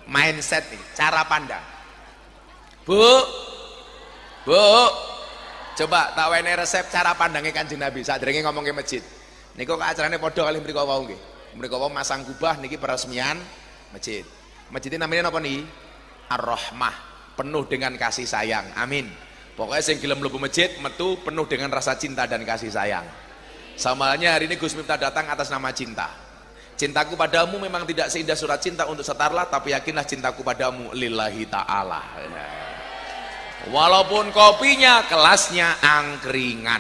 mindset nih, cara pandang. Bu, coba tak wene resep cara pandangnya Kanjeng Nabi sadurunge ngomong ke masjid. Niku kok acarane padha kali mriko wau nggih. Mriko wau masang kubah niki peresmian masjid. Masjid ini namanya apa nih? Ar-Rahmah, penuh dengan kasih sayang. Amin. Pokoknya sing gelem mlebu masjid metu penuh dengan rasa cinta dan kasih sayang. Sama halnya hari ini Gus Miftah datang atas nama cinta. Cintaku padamu memang tidak seindah surat cinta untuk setarlah, tapi yakinlah cintaku padamu lillahi ta'ala. Walaupun kopinya kelasnya angkringan.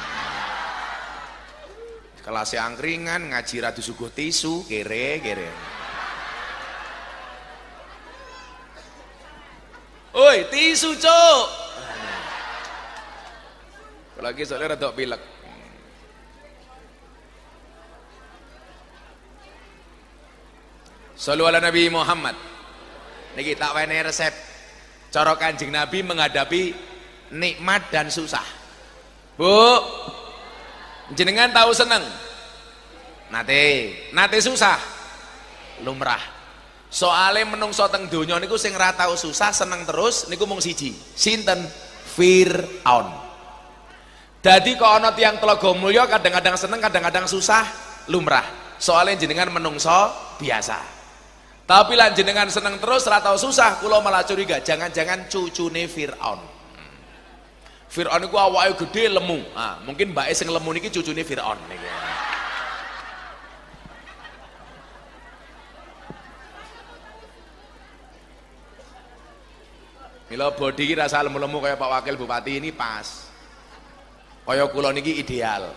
Kelasnya angkringan, ngaji radu suguh tisu, kere. Oi, tisu cok. Lagi soalnya rada pilek. Shallu ala Nabi Muhammad. Niki tak wene resep cara Kanjeng Nabi menghadapi nikmat dan susah. Bu, jenengan tahu seneng? Nate susah. Lumrah. Soale menungso teng donya niku sing ra tau susah seneng terus niku mung siji. Sinten? Fir'aun. Dadi kok ana tiyang telaga mulya kadang-kadang seneng kadang-kadang susah, lumrah. Soale jenengan menungso biasa. Tapi lan jenengan seneng terus ra tau susah, kula malah curiga jangan-jangan cucune Fir'aun. Fir'aun niku awake gede lemu. Ah, mungkin mbake sing lemu niki cucune Fir'aun niki. Mila bodi iki rasa lemu-lemu kaya Pak Wakil Bupati ini pas. Kaya kula niki ideal.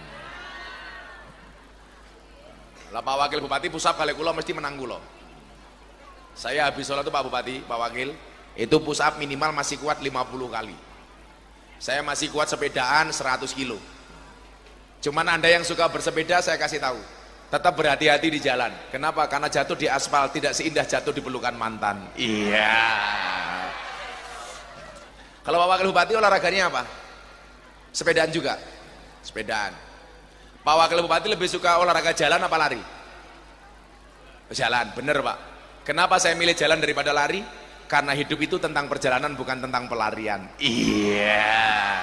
Lah Pak Wakil Bupati pusap kali kula mesti menang kula. Saya habis sholat tuh Pak Bupati, Pak Wakil, itu push up minimal masih kuat 50 kali. Saya masih kuat sepedaan 100 kilo. Cuman Anda yang suka bersepeda saya kasih tahu, tetap berhati-hati di jalan. Kenapa? Karena jatuh di aspal tidak seindah jatuh di pelukan mantan. Iya. Kalau Pak Wakil Bupati olahraganya apa? Sepedaan juga. Sepedaan. Pak Wakil Bupati lebih suka olahraga jalan apa lari? Jalan, bener Pak. Kenapa saya milih jalan daripada lari? Karena hidup itu tentang perjalanan bukan tentang pelarian. Iya.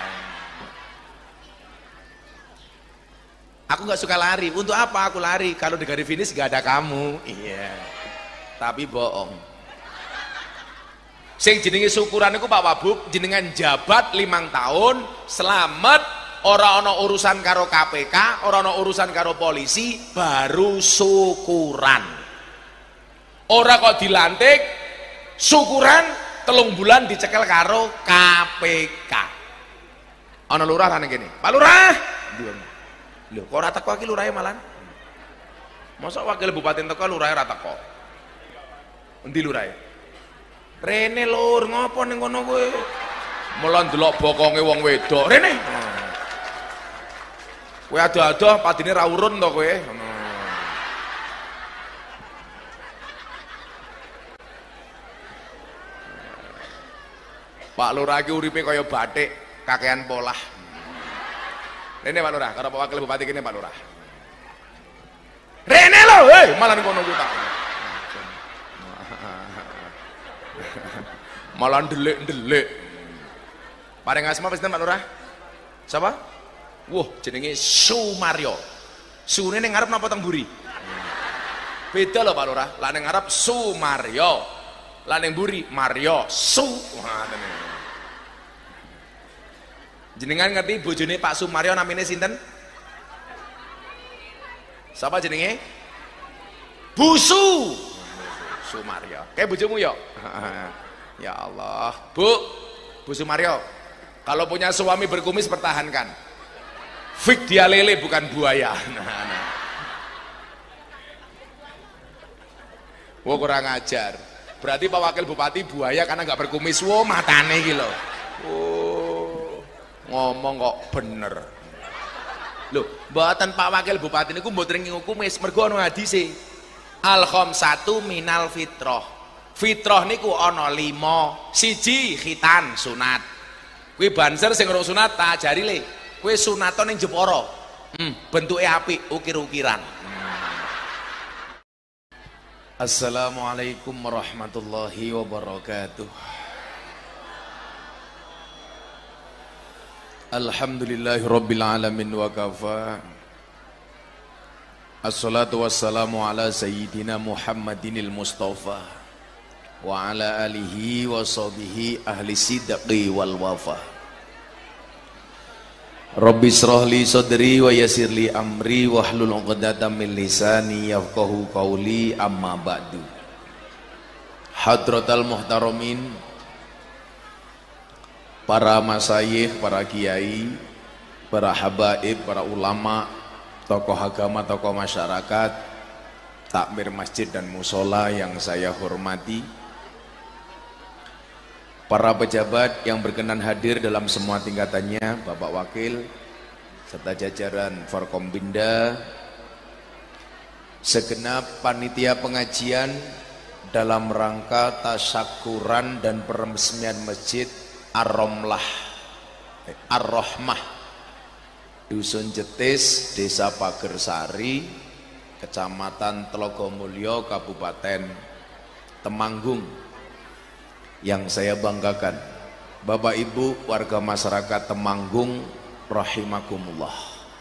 Aku nggak suka lari. Untuk apa aku lari? Kalau di garis finish nggak ada kamu. Iya. Tapi bohong. Sing jenenge syukuran iku Pak Wabub jenengan jabat 5 tahun selamat, ora ana urusan karo KPK, ora ana urusan karo polisi, baru syukuran. Ora kok dilantik syukuran 3 bulan dicekel karo KPK. Ana lurah nang kene. Pak Lurah. Lho, kok ora teko iki lurahe malan? Masa wakil bupati teko lurahe ora teko? Endi lurahe? Rene lur, ngopo ning kono kowe? Mula ndelok bokonge wong wedok. Rene. Kowe ado-ado padine ra urun to kowe. Pak Lurah iki uripe kaya batik, kakean polah. Rene Pak Lurah, karo Pak Wakil Bupati kene Pak Lurah. Rene lho, hei, malah ning kono kuwi tak. Malah ndelik-ndelik. Paring asma pinten Pak Lurah? Sapa? Wah, jenenge Sumaryo. Sune ning ngarep napa teng mburi? Beda lho Pak Lurah. Lah ning ngarep Sumaryo. Lah ning mburi Maryo Su. Ngoten. Jenengan ngerti bojone Pak Sumaryo namine sinten? Sapa jenenge? Busu. Sumaryo. Kayak bojomu yo. Ya Allah, Bu Sumaryo, kalau punya suami berkumis pertahankan. Fik dia lele bukan buaya. Wah kurang ajar. Berarti Pak Wakil Bupati buaya karena nggak berkumis. Wah matane gitu. Oh, ngomong kok bener. Loh, mboten Pak Wakil Bupati niku mboten nginggo kumis, mergo ana hadise. Al khamsatu minal fitrah. Fitrah niku ana 5. Siji khitan sunat. Kuwi banser sing urung sunat tak ajari le. Kuwi sunaton ning Jepara. Bentuke apik, ukir-ukiran. Assalamualaikum warahmatullahi wabarakatuh. Alhamdulillahi rabbil alamin wa kafa. Assalatu wassalamu ala sayyidina Muhammadinil Mustafa wa ala alihi wa sahbihi ahli sidqi wal wafa. Rabbi israh li sadri wa yassir li amri wahlul 'uqdatam min lisani yafqahu qawli, amma ba'du. Hadratal muhtaramin, para masyayikh, para kiai, para habaib, para ulama, tokoh agama, tokoh masyarakat, takmir masjid dan musola yang saya hormati, para pejabat yang berkenan hadir dalam semua tingkatannya, Bapak Wakil, serta jajaran Forkombinda, segenap panitia pengajian dalam rangka tasyakuran dan peresmian Masjid Ar-Rahmah, Dusun Jetis, Desa Pagersari, Kecamatan Tlogomulyo, Kabupaten Temanggung, yang saya banggakan. Bapak Ibu warga masyarakat Temanggung rahimakumullah.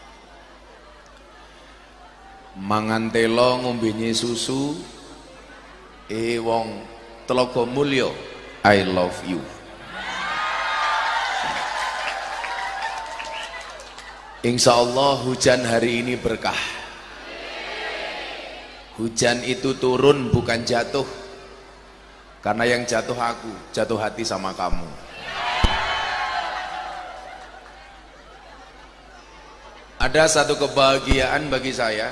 Mangantelo ngombene susu wong Tlogomulyo, I love you. Insya Allah hujan hari ini berkah. Hujan itu turun bukan jatuh. Karena yang jatuh aku, jatuh hati sama kamu. Ada satu kebahagiaan bagi saya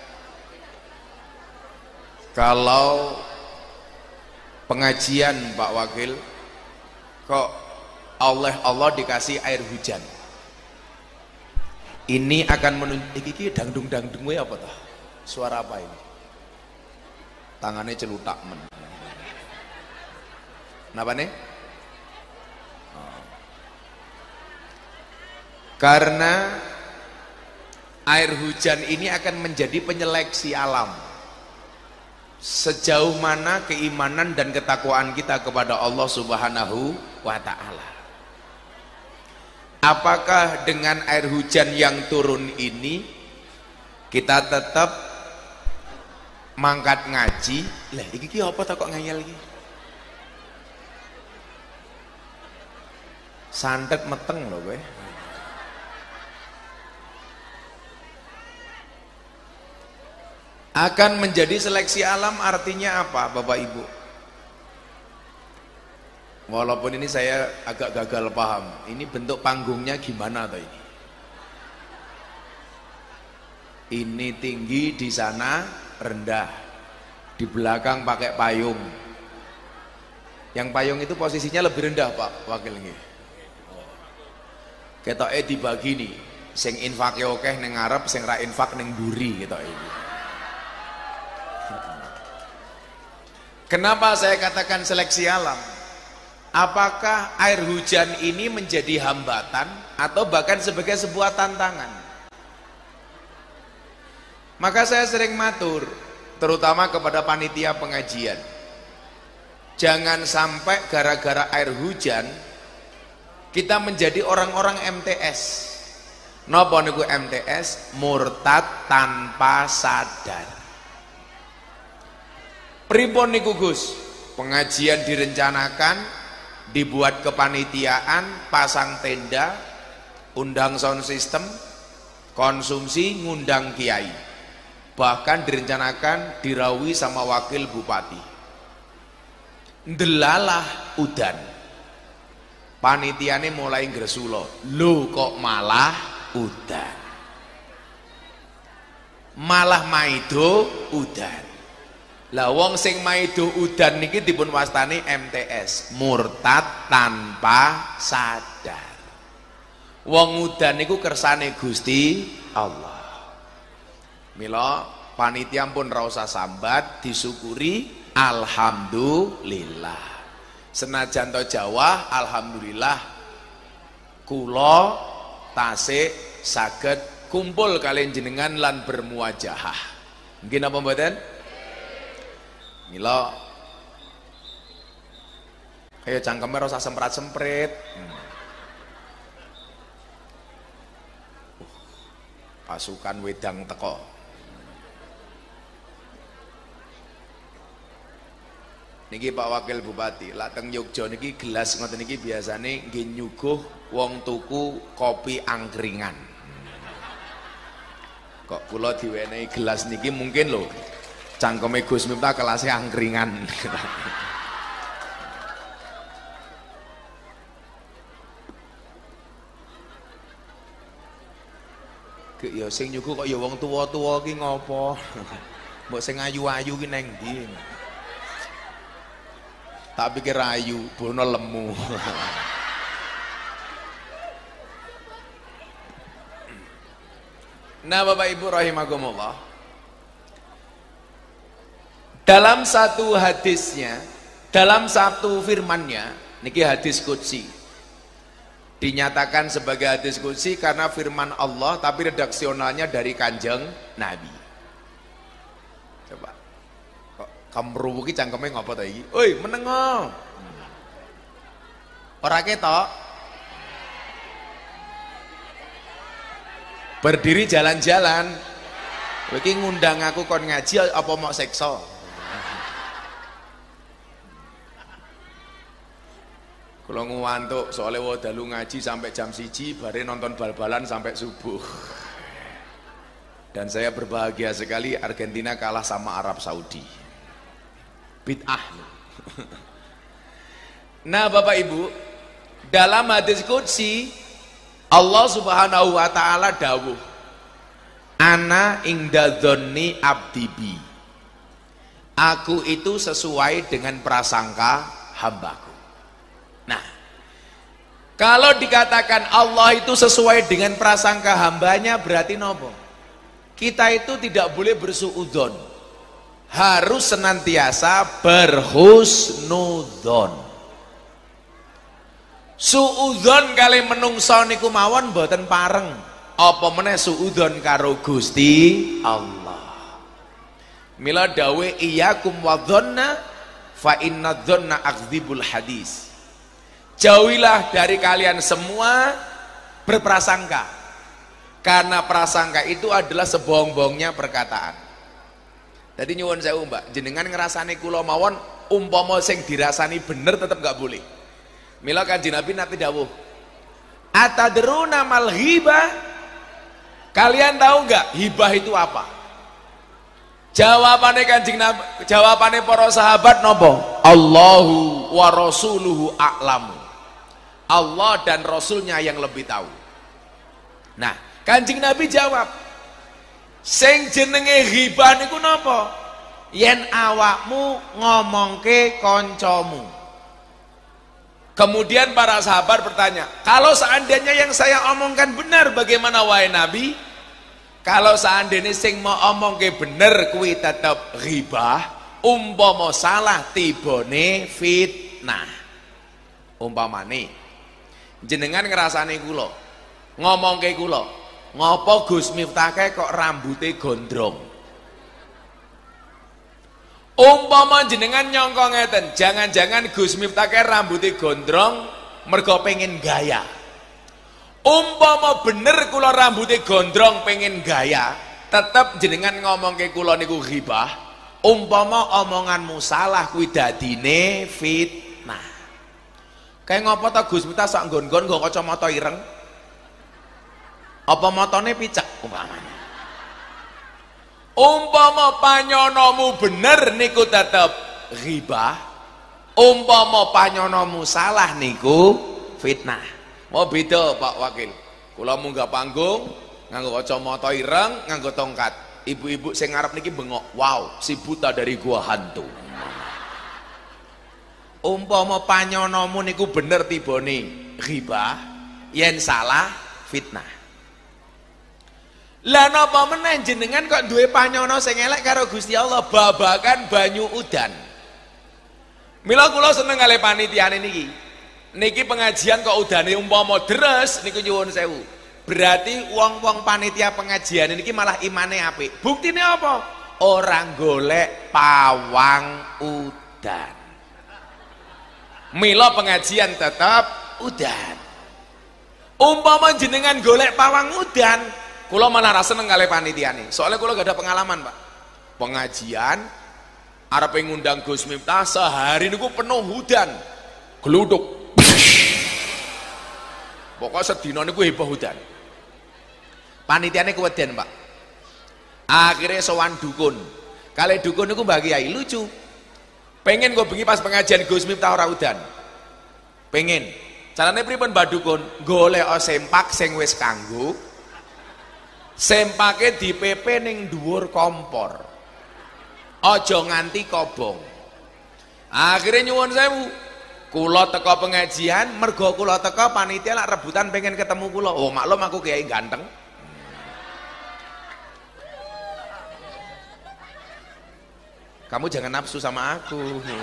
kalau pengajian Pak Wakil kok Allah dikasih air hujan. Ini akan menunjuk iki dangdung-dangdung apa toh? Suara apa ini? Tangannya celutak men. Kenapa nih? Karena air hujan ini akan menjadi penyeleksi alam. Sejauh mana keimanan dan ketakwaan kita kepada Allah Subhanahu wa ta'ala. Apakah dengan air hujan yang turun ini kita tetap mangkat ngaji? Lah iki apa tak kok ngayal iki? Santet meteng loh gue. Akan menjadi seleksi alam artinya apa Bapak Ibu? Walaupun ini saya agak gagal paham, ini bentuk panggungnya gimana toh ini? Ini tinggi, di sana rendah, di belakang pakai payung. Yang payung itu posisinya lebih rendah Pak Wakil ini. Ketoke dibagi nih, sing infake akeh ning ngarep, sing ra infak ning mburi ketoke iki. Kenapa saya katakan seleksi alam? Apakah air hujan ini menjadi hambatan atau bahkan sebagai sebuah tantangan? Maka saya sering matur, terutama kepada panitia pengajian, jangan sampai gara-gara air hujan kita menjadi orang-orang MTS. Napa niku MTS? Murtad tanpa sadar. Pripun niku Gus? Pengajian direncanakan, dibuat kepanitiaan, pasang tenda, undang sound system, konsumsi, ngundang kiai. Bahkan direncanakan dirawi sama wakil bupati. Ndelalah udan. Panitiane mulai ngresulo, lho kok malah udan, malah maido udan. Lah wong sing maido udan niki dipun wastani MTS, murtad tanpa sadar. Wong udan niku kersane Gusti Allah. Mila panitia pun ra usah sambat, disyukuri, alhamdulillah. Senajan to Jawa, alhamdulillah kula tasik saged kumpul kalian jenengan lan bermuajahah. Nggih napa mboten? Mila kaya cangkeme ora usah semprat-semprit. Pasukan wedang teko. Niki Pak Wakil Bupati, lak teng Yogya niki gelas ngoten niki biasane nggih nyuguh wong tuku kopi angkringan. Kok kula diwenehi gelas niki mungkin lho cangkeme Gus Miftah kelasnya angkringan. Ya sing nyuguh kok ya wong tuwa-tuwa ki ngopo? Mbok sing ayu-ayu ki neng ndi? Tak pikir ayu, bono lemu. Nah Bapak Ibu rahimakumullah, dalam satu hadisnya, dalam satu firmannya, niki hadis qudsi, dinyatakan sebagai hadis qudsi karena firman Allah tapi redaksionalnya dari Kanjeng Nabi. Coba kok kamruwu ki cangkeme ngopo ta iki? Oi, menengo. Ora ketok. Berdiri jalan-jalan. Kowe iki ngundang aku kon ngaji apa mau seksa? Kalau ngantuk soalnya dalu ngaji sampai jam 1 bare nonton bal-balan sampai subuh. Dan saya berbahagia sekali Argentina kalah sama Arab Saudi. Bid'ah. Nah Bapak Ibu, dalam hadis qudsi Allah Subhanahu wa taala dawuh, ana ingda dzonni abdi bi. Aku itu sesuai dengan prasangka hambaku. Nah, kalau dikatakan Allah itu sesuai dengan prasangka hambanya berarti nopo? Kita itu tidak boleh bersuudzon, harus senantiasa berhusnudzon. Suudzon kali menungso niku mawon mboten pareng, apa meneh suudzon karo Gusti Allah. Mila dawe iyyakum wadhanna fa inna dzanna akdzibul hadis. Jauhilah dari kalian semua berprasangka, karena prasangka itu adalah sebohong-bohongnya perkataan. Jadi nyuwun sewu Mbak, jenengan ngerasani kula mawon umpama sing dirasani bener tetep gak boleh. Mila Kanjeng Nabi nanti dawuh, atadruna mal hibah? Kalian tahu nggak hibah itu apa? Jawabannya Kanjeng Nabi, jawabannya para sahabat nopo? Allahu wa rasuluhu a'lamu. Allah dan Rasulnya yang lebih tahu. Nah, Kanjeng Nabi jawab, sing jenenge ghibah niku napa? Yen awakmu ngomongke koncomu. Kemudian para sahabat bertanya, kalau seandainya yang saya omongkan benar, bagaimana wahai Nabi? Kalau seandainya sing mau omongke bener kuwi tetep ghibah, umpama salah tibone fitnah. Umpamane jenengan ngerasani kula, ngomongke kula, ngopo Gus Miftah kok rambutnya gondrong? Umpama jenengan nyongko ngeten, jangan-jangan Gus Miftah rambutnya gondrong mergo pengen gaya. Umpama bener kula rambutnya gondrong pengen gaya, tetep jenengan ngomongke kula niku ghibah. Umpama omonganmu salah kuwi dadine fitnah. Kayak ngopo ta Gus Miftah sak nggon-nggon nggo kacamata ireng? Apa matane picek umpamane? Umpama panyonomu bener niku tetep ghibah. Umpama panyonomu salah niku fitnah. Mau beda Pak Wakil. Kula munggah panggung nganggo kacamata ireng, nganggo tongkat. Ibu-ibu sing ngarep niki bengok, wow, si buta dari gua hantu. Umpama panyonomu niku bener tibone ghibah, yen salah fitnah. Lah napa meneh jenengan kok duwe panyono sing elek karo Gusti Allah, babakan banyu udan. Mila kula seneng kali panitiane niki. Niki pengajian kok udane umpama deres niku nyuwun sewu. Berarti wong-wong panitia pengajian niki malah imane apik. Buktine apa? orang golek pawang udan. Mila pengajian tetap udan. Umpama jenengan golek pawang udan, kula malah ra seneng kalih panitiane. Soalnya kula gak ada pengalaman, Pak. Pengajian arep ngundang Gus Miftah sehari niku penuh udan. Gluduk. Pokoknya sedina niku heboh udan. Panitiane kuweden, Pak. Akhirnya sowan dukun. Kali dukun niku Mbah Kiai lucu. Pengen gue bengi pas pengajian Gus Miftah ora udan. Pengen. Carane pripun Mbah dukun? Golek sempak sing wis kanggo. Sempake dipepe ning dhuwur kompor. Aja nganti kobong. Akhirnya nyuwun sewu. Kula teko pengajian, mergo kula teko panitia lak rebutan pengen ketemu kula. Oh, maklum aku kiai ganteng. Kamu jangan nafsu sama aku.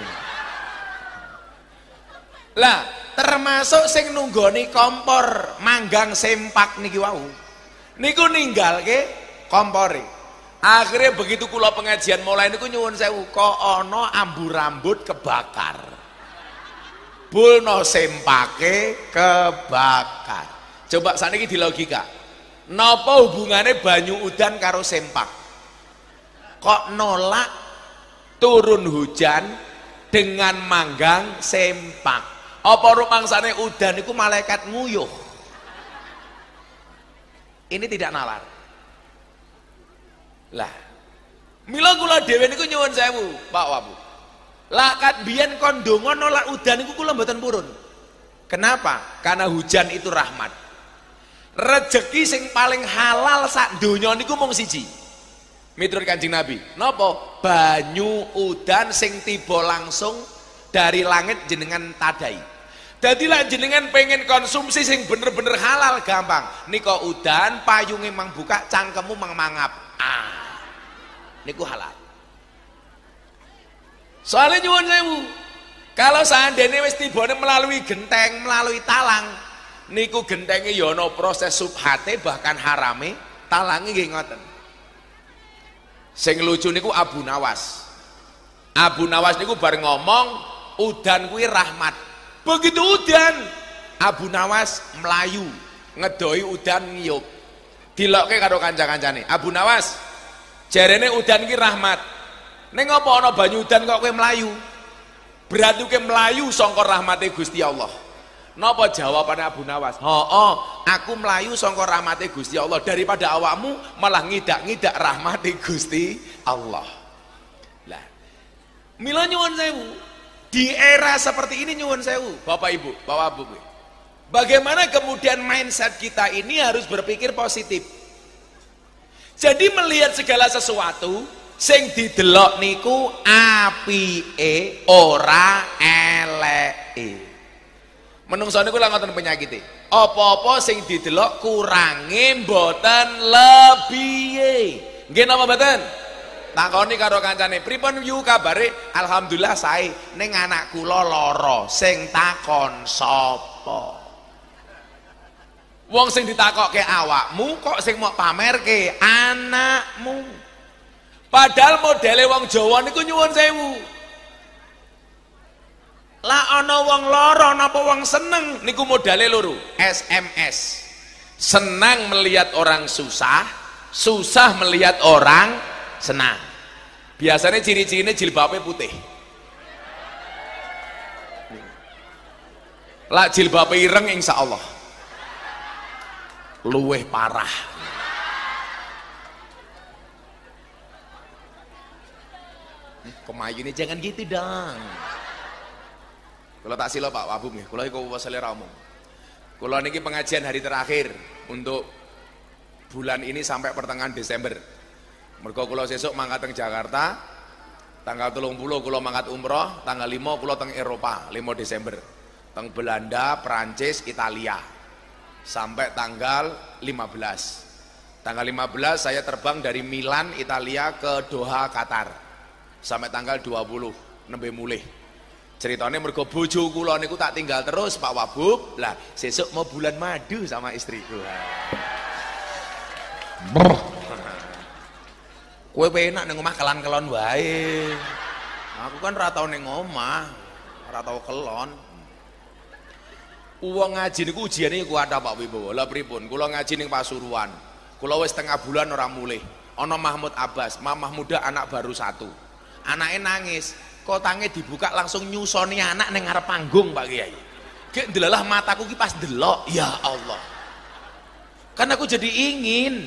Lah, termasuk sing nunggoni kompor manggang sempak niki wau. Niku ninggalke kompore. Akhirnya begitu kula pengajian mulai niku nyuwun sewu, kok ana ambu rambut kebakar. Bulno sempake kebakar. Coba saniki di logika. Napa hubungane banyu udan karo sempak? Kok nolak turun hujan dengan manggang sempak? Apa rumangsane udan iku malaikat nguyuh? Ini tidak nalar. Lah, mila kula dhewe niku nyuwun sewu, Pak Wabu. Lakat biyen kon ndonga nolak udan iku kula mboten purun. Kenapa? Karena hujan itu rahmat. Rezeki sing paling halal sak donya niku mung siji. Miturut Kanjeng Nabi. Napa? Banyu udan sing tiba langsung dari langit jenengan tadai. Dadi lak jenengan pengen konsumsi sing bener-bener halal gampang. Nika udan payunge mang buka, cangkemmu mang mangap. Niku halal. Soalnya nyuwun sewu, kalau seandainya wis tibane melalui genteng, melalui talang, niku gentenge ya ana proses subhate bahkan harame, talange nggih ngoten. Sing lucu niku Abu Nawas. Abu Nawas niku bar ngomong udan kuwi rahmat. Begitu udan, Abu Nawas melayu, ngedoi udan ngiyup. Dilokke karo kanca-kancane. Abu Nawas, jarene udan ki rahmat. Ning apa ana banyu udan kok kowe mlayu? Berarti kowe mlayu sangka rahmate Gusti Allah. Napa jawabane Abu Nawas? Heeh, aku mlayu sangka rahmate Gusti Allah daripada awakmu malah ngidak-ngidak rahmate Gusti Allah. Lah, mila nyuwun sewu, di era seperti ini nyuwun sewu, Bapak Ibu, Bapak Ibu. Bagaimana kemudian mindset kita ini harus berpikir positif. Jadi melihat segala sesuatu sing didelok niku apike ora eleke. Menungso niku lha ngoten penyakite. Apa-apa sing didelok kurange mboten lebihe. Nggih napa mboten? Takoni karo kancane, "Pripun yu kabare?" "Alhamdulillah sae, ning anak kula lara." Sing takon sapa? Wong sing ditakokke awakmu kok sing mau pamerke anakmu. Padahal modele wong Jawa niku nyuwun sewu. Lah ana wong lara napa wong seneng niku modale loro. SMS. Senang melihat orang susah, susah melihat orang senang. Biasanya ciri-cirinya jilbabnya putih. Lah jilbabnya ireng insyaallah. Luweh parah. Kemayu ini jangan gitu dong. Kalau tak silo Pak Wabum ya, kalau iku selera omong. Kalau niki pengajian hari terakhir untuk bulan ini sampai pertengahan Desember. Mergo kula sesuk mangkat teng Jakarta, tanggal 30 kula mangkat umroh, tanggal 5 kula teng Eropa, 5 Desember. Teng Belanda, Prancis, Italia. Sampai tanggal 15. Tanggal 15 saya terbang dari Milan, Italia ke Doha, Qatar. Sampai tanggal 20 nembe mulih. Ceritanya mergo bojo kula niku tak tinggal terus Pak Wabub. Lah sesuk mau bulan madu sama istriku. Kowe penak ning omah kelon-kelon wae. Aku kan ora tau ning omah, ora tau kelon. Uang ngaji niku ujiane kuwi ada Pak Wibowo. Lah pripun? Kula ngaji ning Pasuruan. Kula wis setengah bulan ora mulih. Ana Mahmud Abbas, mamah muda anak baru satu. Anake nangis, kotange dibuka langsung nyusoni anak ning ngarep panggung Pak Kiai. Gek ndelalah mataku ki pas delok, ya Allah. Kan aku jadi ingin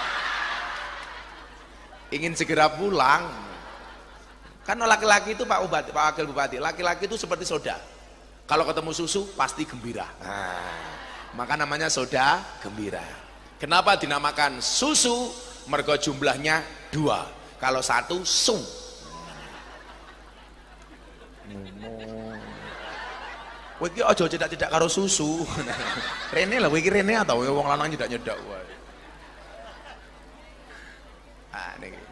segera pulang. Kan laki-laki itu Pak Wakil Bupati, laki-laki itu seperti soda. Kalau ketemu susu pasti gembira. Maka namanya soda gembira. Kenapa dinamakan susu? Mergo jumlahnya 2. Kalau 1 su. Kowe iki aja cedak-cedak karo susu. Rene lah, kowe iki rene atau wong lanang nyedak-nyedak wae. Niki.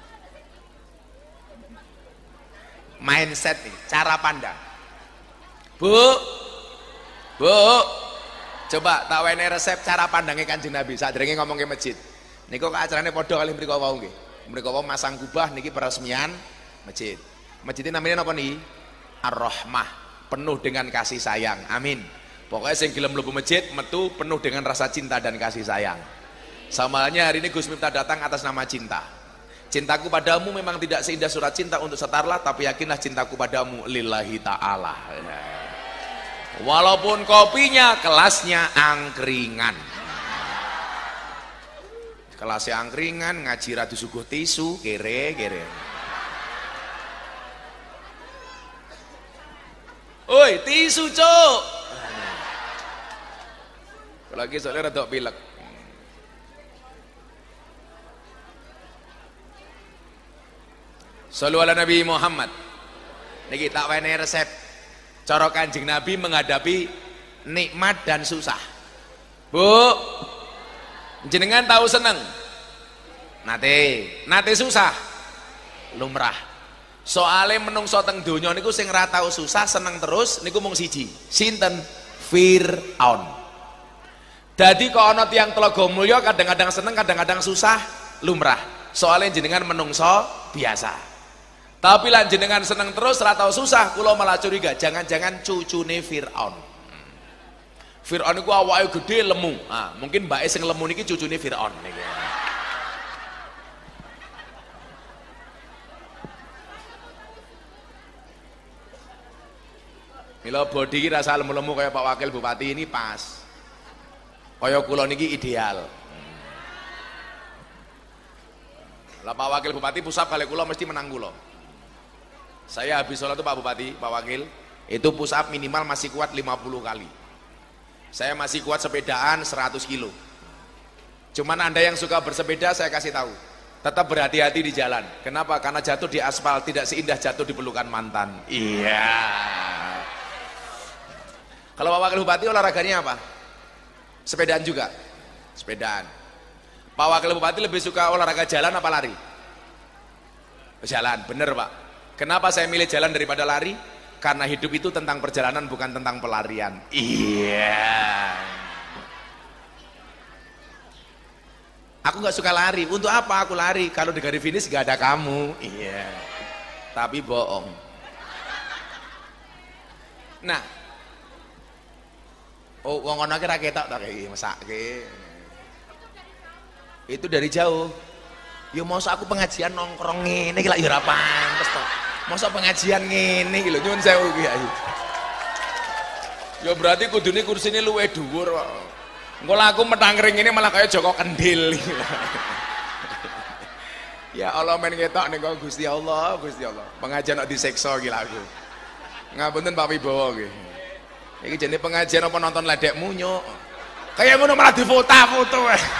Mindset nih, cara pandang. Bu, coba tak wene resep cara pandangnya Kanjeng Nabi saat derenge ngomong ke masjid. Niku acarane padha kali mriku wau nggih. Mriku wau masang kubah niki peresmian masjid. Masjidnya namanya apa nih? Ar-Rahmah, penuh dengan kasih sayang. Amin. Pokoknya sing gelem mlebu masjid metu penuh dengan rasa cinta dan kasih sayang. Sama halnya hari ini Gus Miftah datang atas nama cinta. Cintaku padamu memang tidak seindah surat cinta untuk setarlah, tapi yakinlah cintaku padamu lillahi ta'ala. Walaupun kopinya kelasnya angkringan. Kelasnya angkringan, ngaji radu suguh tisu, kere. Oi, tisu cuk. Lagi soalnya rada pilek. Shallu ala Nabi Muhammad. Niki tak wene resep cara Kanjeng Nabi menghadapi nikmat dan susah. Bu, jenengan tahu seneng? Nate susah. Lumrah. Soale menungso teng donya niku sing ora tau susah seneng terus niku mung siji. Sinten? Fir'aun. Dadi kok ana tiyang telaga mulya kadang-kadang seneng kadang-kadang susah, lumrah. Soale jenengan menungso biasa. Tapi lan jenengan seneng terus ora tau susah, kula malah curiga jangan-jangan cucune Fir'aun. Fir'aun iku awake gede lemu. Mungkin mbake sing lemu niki cucune Fir'aun niki. Mila bodi iki rasa lemu-lemu kaya Pak Wakil Bupati ini pas. Kaya kula niki ideal. Lah Pak Wakil Bupati pusap kali kula mesti menang kula. Saya habis sholat itu Pak Bupati, Pak Wakil, itu push up minimal masih kuat 50 kali. Saya masih kuat sepedaan 100 kilo. Cuman Anda yang suka bersepeda saya kasih tahu, tetap berhati-hati di jalan. Kenapa? Karena jatuh di aspal tidak seindah jatuh di pelukan mantan. Iya. Kalau Pak Wakil Bupati olahraganya apa? Sepedaan juga. Sepedaan. Pak Wakil Bupati lebih suka olahraga jalan apa lari? Jalan, bener Pak. Kenapa saya milih jalan daripada lari? Karena hidup itu tentang perjalanan bukan tentang pelarian. Iya. Aku nggak suka lari. Untuk apa aku lari? Kalau di garis finish nggak ada kamu. Iya. Tapi bohong. Nah, wong ana ki ra ketok ta iki mesake. Itu dari jauh. Ya masa aku pengajian nongkrong ngene iki lak ya ora pantes to. Masa pengajian ngene iki lho nyuwun sewu iki ayo. Ya berarti kudune kursine luwih dhuwur kok. Engko lah aku metangkring ini malah kaya Joko Kendil. Ya Allah men ketok niku Gusti Allah, Gusti Allah. Pengajian kok disiksa iki lak aku. Ngapunten Pak Wibowo nggih. Iki jenenge pengajian apa nonton ledek munyuk. Kayak ngono malah difoto-foto.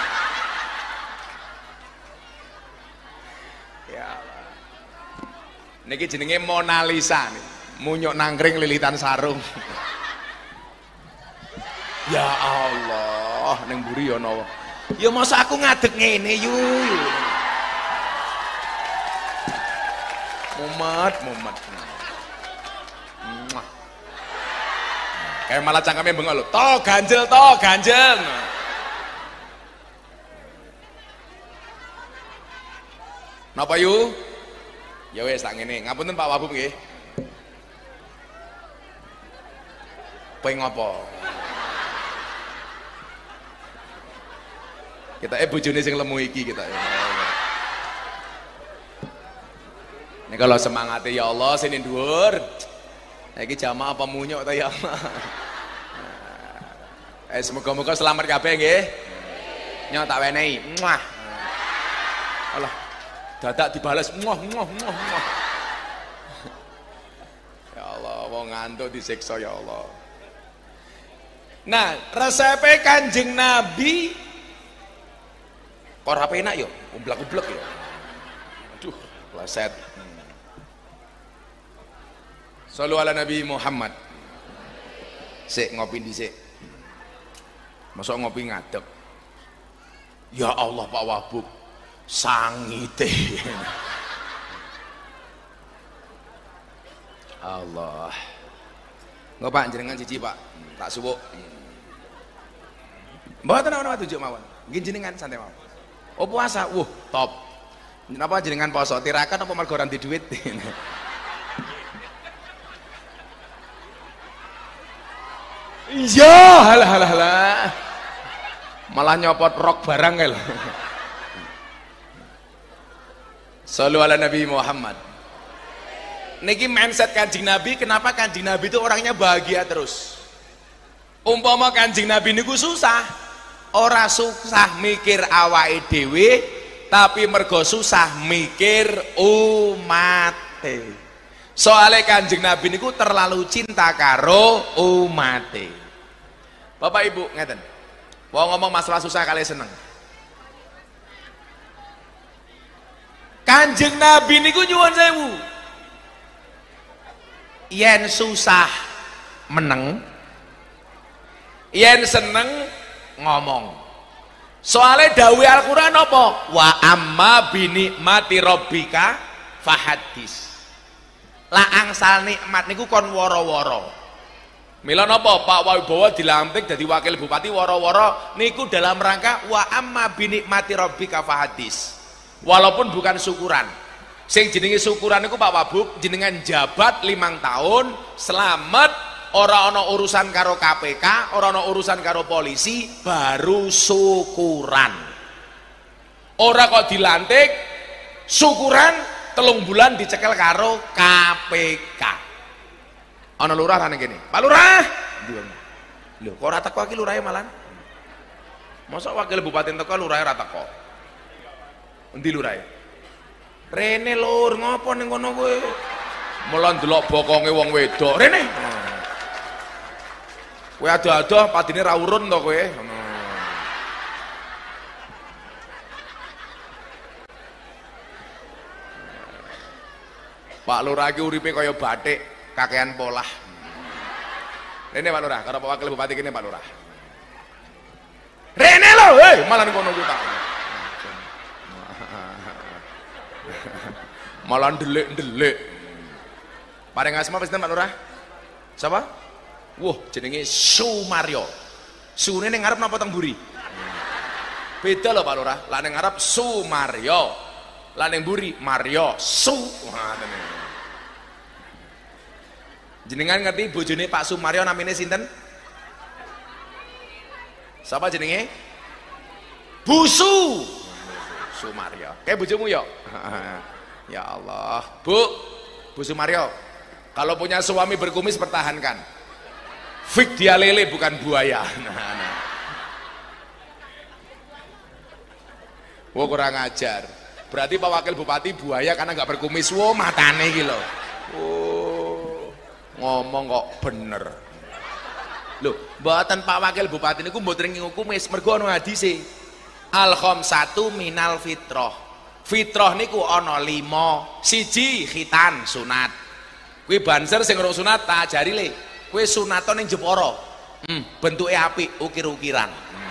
Niki jenenge Mona Lisa nih. Munyuk nangkring lilitan sarung. Ya Allah, ning mburi ya ana. Ya masa aku ngadeg ngene yu. Mumet. Kayak malah cangkeme bengok lho. To ganjel. Napa yu? Ya wis tak ngene. Ngapunten Pak Wabub nggih. Pengen ngopo? Kita bojone sing lemu iki kita. Ini kalau semangatnya ya Allah sini dhuwur. Iki jamaah apa munyuk ta ya Allah. Semoga-moga selamat kabeh nggih. Nyok tak wenehi. Muah. Allah. Dadak dibales. Muah. Ya Allah, wong ngantuk disiksa ya Allah. Nah, resepe Kanjeng Nabi kok rapi enak yo, umblak-umblek yo. Aduh, pleset. Shallu ala Nabi Muhammad. Sik ngopi dhisik. Masa ngopi ngadeg. Ya Allah Pak Wabub, sangite. Allah. Nggak Pak, jenengan cici Pak, tak suwuk. Mboten ana tujuk mawon. Nggih jenengan santai mawon. Oh puasa, top. Napa jenengan poso tirakan apa mergo ora di duit? Iya, halah. Malah nyopot rok barang lho. Shallu ala Nabi Muhammad. Niki mindset Kanjeng Nabi, kenapa Kanjeng Nabi itu orangnya bahagia terus. Umpama Kanjeng Nabi niku susah, ora susah mikir awake dhewe, tapi mergo susah mikir umate. Soale Kanjeng Nabi niku terlalu cinta karo umate. Bapak Ibu ngeten. Wong ngomong masalah susah kali seneng. Kanjeng Nabi niku nyuwun sewu. Yen susah meneng, yen seneng ngomong. Soale dawuh Al-Qur'an apa? Wa amma bi nikmati rabbika fahadis. Lah angsal nikmat niku kon woro-woro. Mila napa Pak Wibowo dilantik dadi wakil bupati woro-woro niku dalam rangka wa amma bi nikmati rabbika fahadis. Walaupun bukan syukuran. Sing jenenge syukuran niku Pak Wabub jenengan jabat 5 tahun selamat, ora ana urusan karo KPK, ora ana urusan karo polisi, baru syukuran. Ora kok dilantik syukuran 3 bulan dicekel karo KPK. Ana lurah nang kene. Pak Lurah. Lho, kok ora teko iki lurahe malan? Masa wakil bupati teko lurahe ora teko? Endi lurahe? Rene lur, ngopo ning kono kowe? Mula ndelok bokonge wong wedok. Rene. Kowe ado-ado padine ra urun to kowe. Pak Lurah iki uripe kaya batik, kakean polah. Rene Pak Lurah, karo Pak Wakil Bupati kene Pak Lurah. Rene lho, malah ning kono kuwi tak. Malah ndelik-ndelik. Paring asma pinten Pak Lurah? Siapa? Wah, jenenge Sumaryo. Sune ning ngarep napa teng mburi? Beda lho Pak Lurah. Lah ning ngarep Sumaryo. Lah ning mburi Maryo Su. Ngoten. Jenengan ngerti bojone Pak Sumaryo namine sinten? Siapa jenenge? Busu Sumaryo. Kayak bojomu yo. Ya Allah, Bu Sumaryo, kalau punya suami berkumis pertahankan. Fik dia lele bukan buaya. Wah kurang ajar. Berarti Pak Wakil Bupati buaya karena nggak berkumis. Wah matane iki lho. Oh, ngomong kok bener. Loh, mboten Pak Wakil Bupati niku mboten nginggo kumis, mergo ana hadise. Al khamsatu minal fitrah. Fitrah niku ana 5. Siji khitan sunat. Kuwi banser sing ora sunat tak ajari le. Kuwi sunaton ning Jepara. Bentuke apik, ukir-ukiran.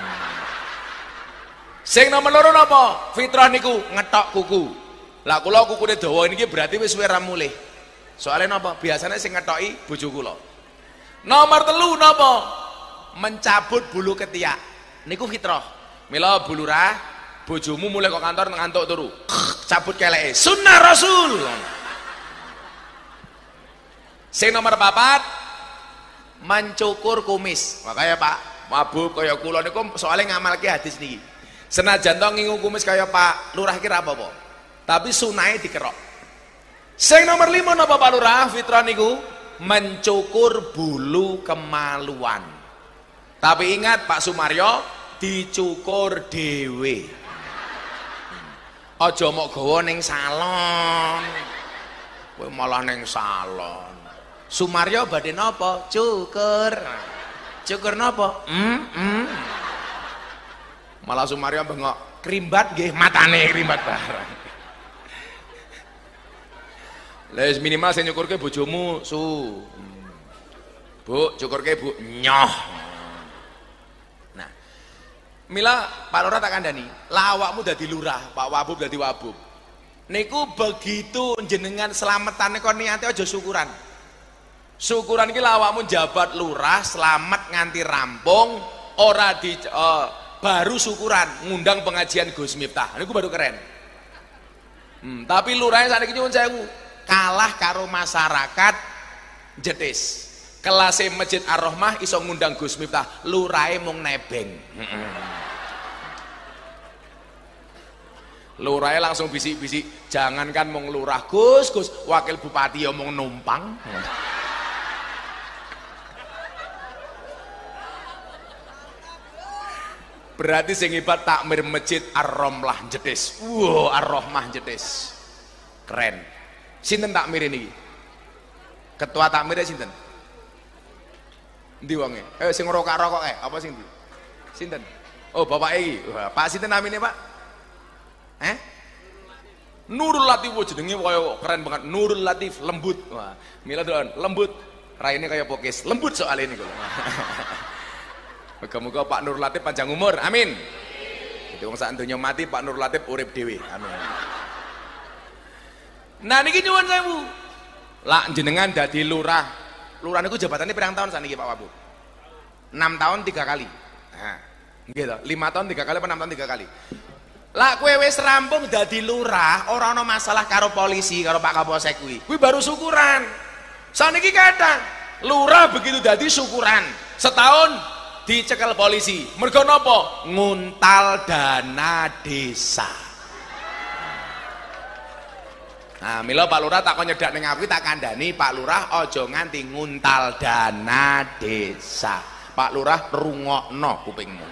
Sing nomor 2 napa? Fitrah niku ngetok kuku. Lah kula kukune dawa niki berarti wis suwe ra mulih. Soale napa? Biasanya sing ngetoki bojo kula. Nomor 3 napa? Mencabut bulu ketiak. Niku fitrah. Mila Bu Lurah, bojomu mulai kok kantor ngantuk turu. cabut keleke sunnah rasul. Sing nomor 4 mencukur kumis. Makanya Pak mabuk kaya kula niku soalnya ngamalke hadis niki. Senajan to ngingu kumis kaya Pak Lurah kira apa-apa. Tapi sunahe dikerok. Sing nomor 5 napa Pak Lurah fitrah niku mencukur bulu kemaluan. Tapi ingat Pak Sumaryo dicukur dhewe. Aja mok gawa ning salon. Kowe malah ning salon. Sumaryo badhe napa? Cukur. Cukur napa? Malah Sumaryo bengok, krimbat nggih, matane krimbat barang. Les minimal sing nyukurke bojomu su. Bu, cukurke Bu nyoh. Nah. Mila Pak Lurah tak kandhani, lah awakmu dadi lurah, Pak Wabub dadi wabub. Niku begitu jenengan selametane kon niate aja syukuran. Syukuran iki awakmu jabat lurah selamat nganti rampung ora di baru syukuran ngundang pengajian Gus Miftah. Niku baru keren. Tapi lurahnya saniki nyuwun sewu kalah karo masyarakat jetis. Kelas Masjid Ar-Rahmah iso ngundang Gus Miftah, lurahe mung nebeng. Lurahe langsung bisik-bisik, jangankan mung lurah Gus, wakil bupati ya mung numpang. Berarti sing hebat takmir Masjid Ar-Rahmah jetis. Wow, Ar-Rahmah jetis. Keren. Sinten takmir ini? Ketua takmirnya sinten? Ndi wonge? Sing ngrokok-rokok apa sing ndi? Sinten? Oh, bapak iki. Wah, Pak sinten namine, Pak? Nurul Latif jenenge kaya keren banget. Nurul Latif lembut. Wah, mila delon lembut. Raine kaya pokis. Lembut soal ini kok. Muga-muga Pak Nur Latif panjang umur. Amin. Jadi wong sak donya mati Pak Nur Latif urip dhewe. Amin. Nah niki nyuwun sewu. Lah jenengan dadi lurah. Lurah niku jabatannya pirang tahun saniki Pak Wabu? 6 tahun 3 kali. Nah, nggih to, 5 tahun 3 kali apa 6 tahun 3 kali. Lah kowe wis rampung dadi lurah, ora ana masalah karo polisi, karo Pak Kapolsek kuwi. Kuwi baru syukuran. Saniki kadang lurah begitu dadi syukuran. Setahun dicekel polisi. Mergo napa? Nguntal dana desa. Nah, mila Pak Lurah tak kon nyedak ning aku tak kandhani Pak Lurah aja nganti nguntal dana desa. Pak Lurah rungokno kupingmu.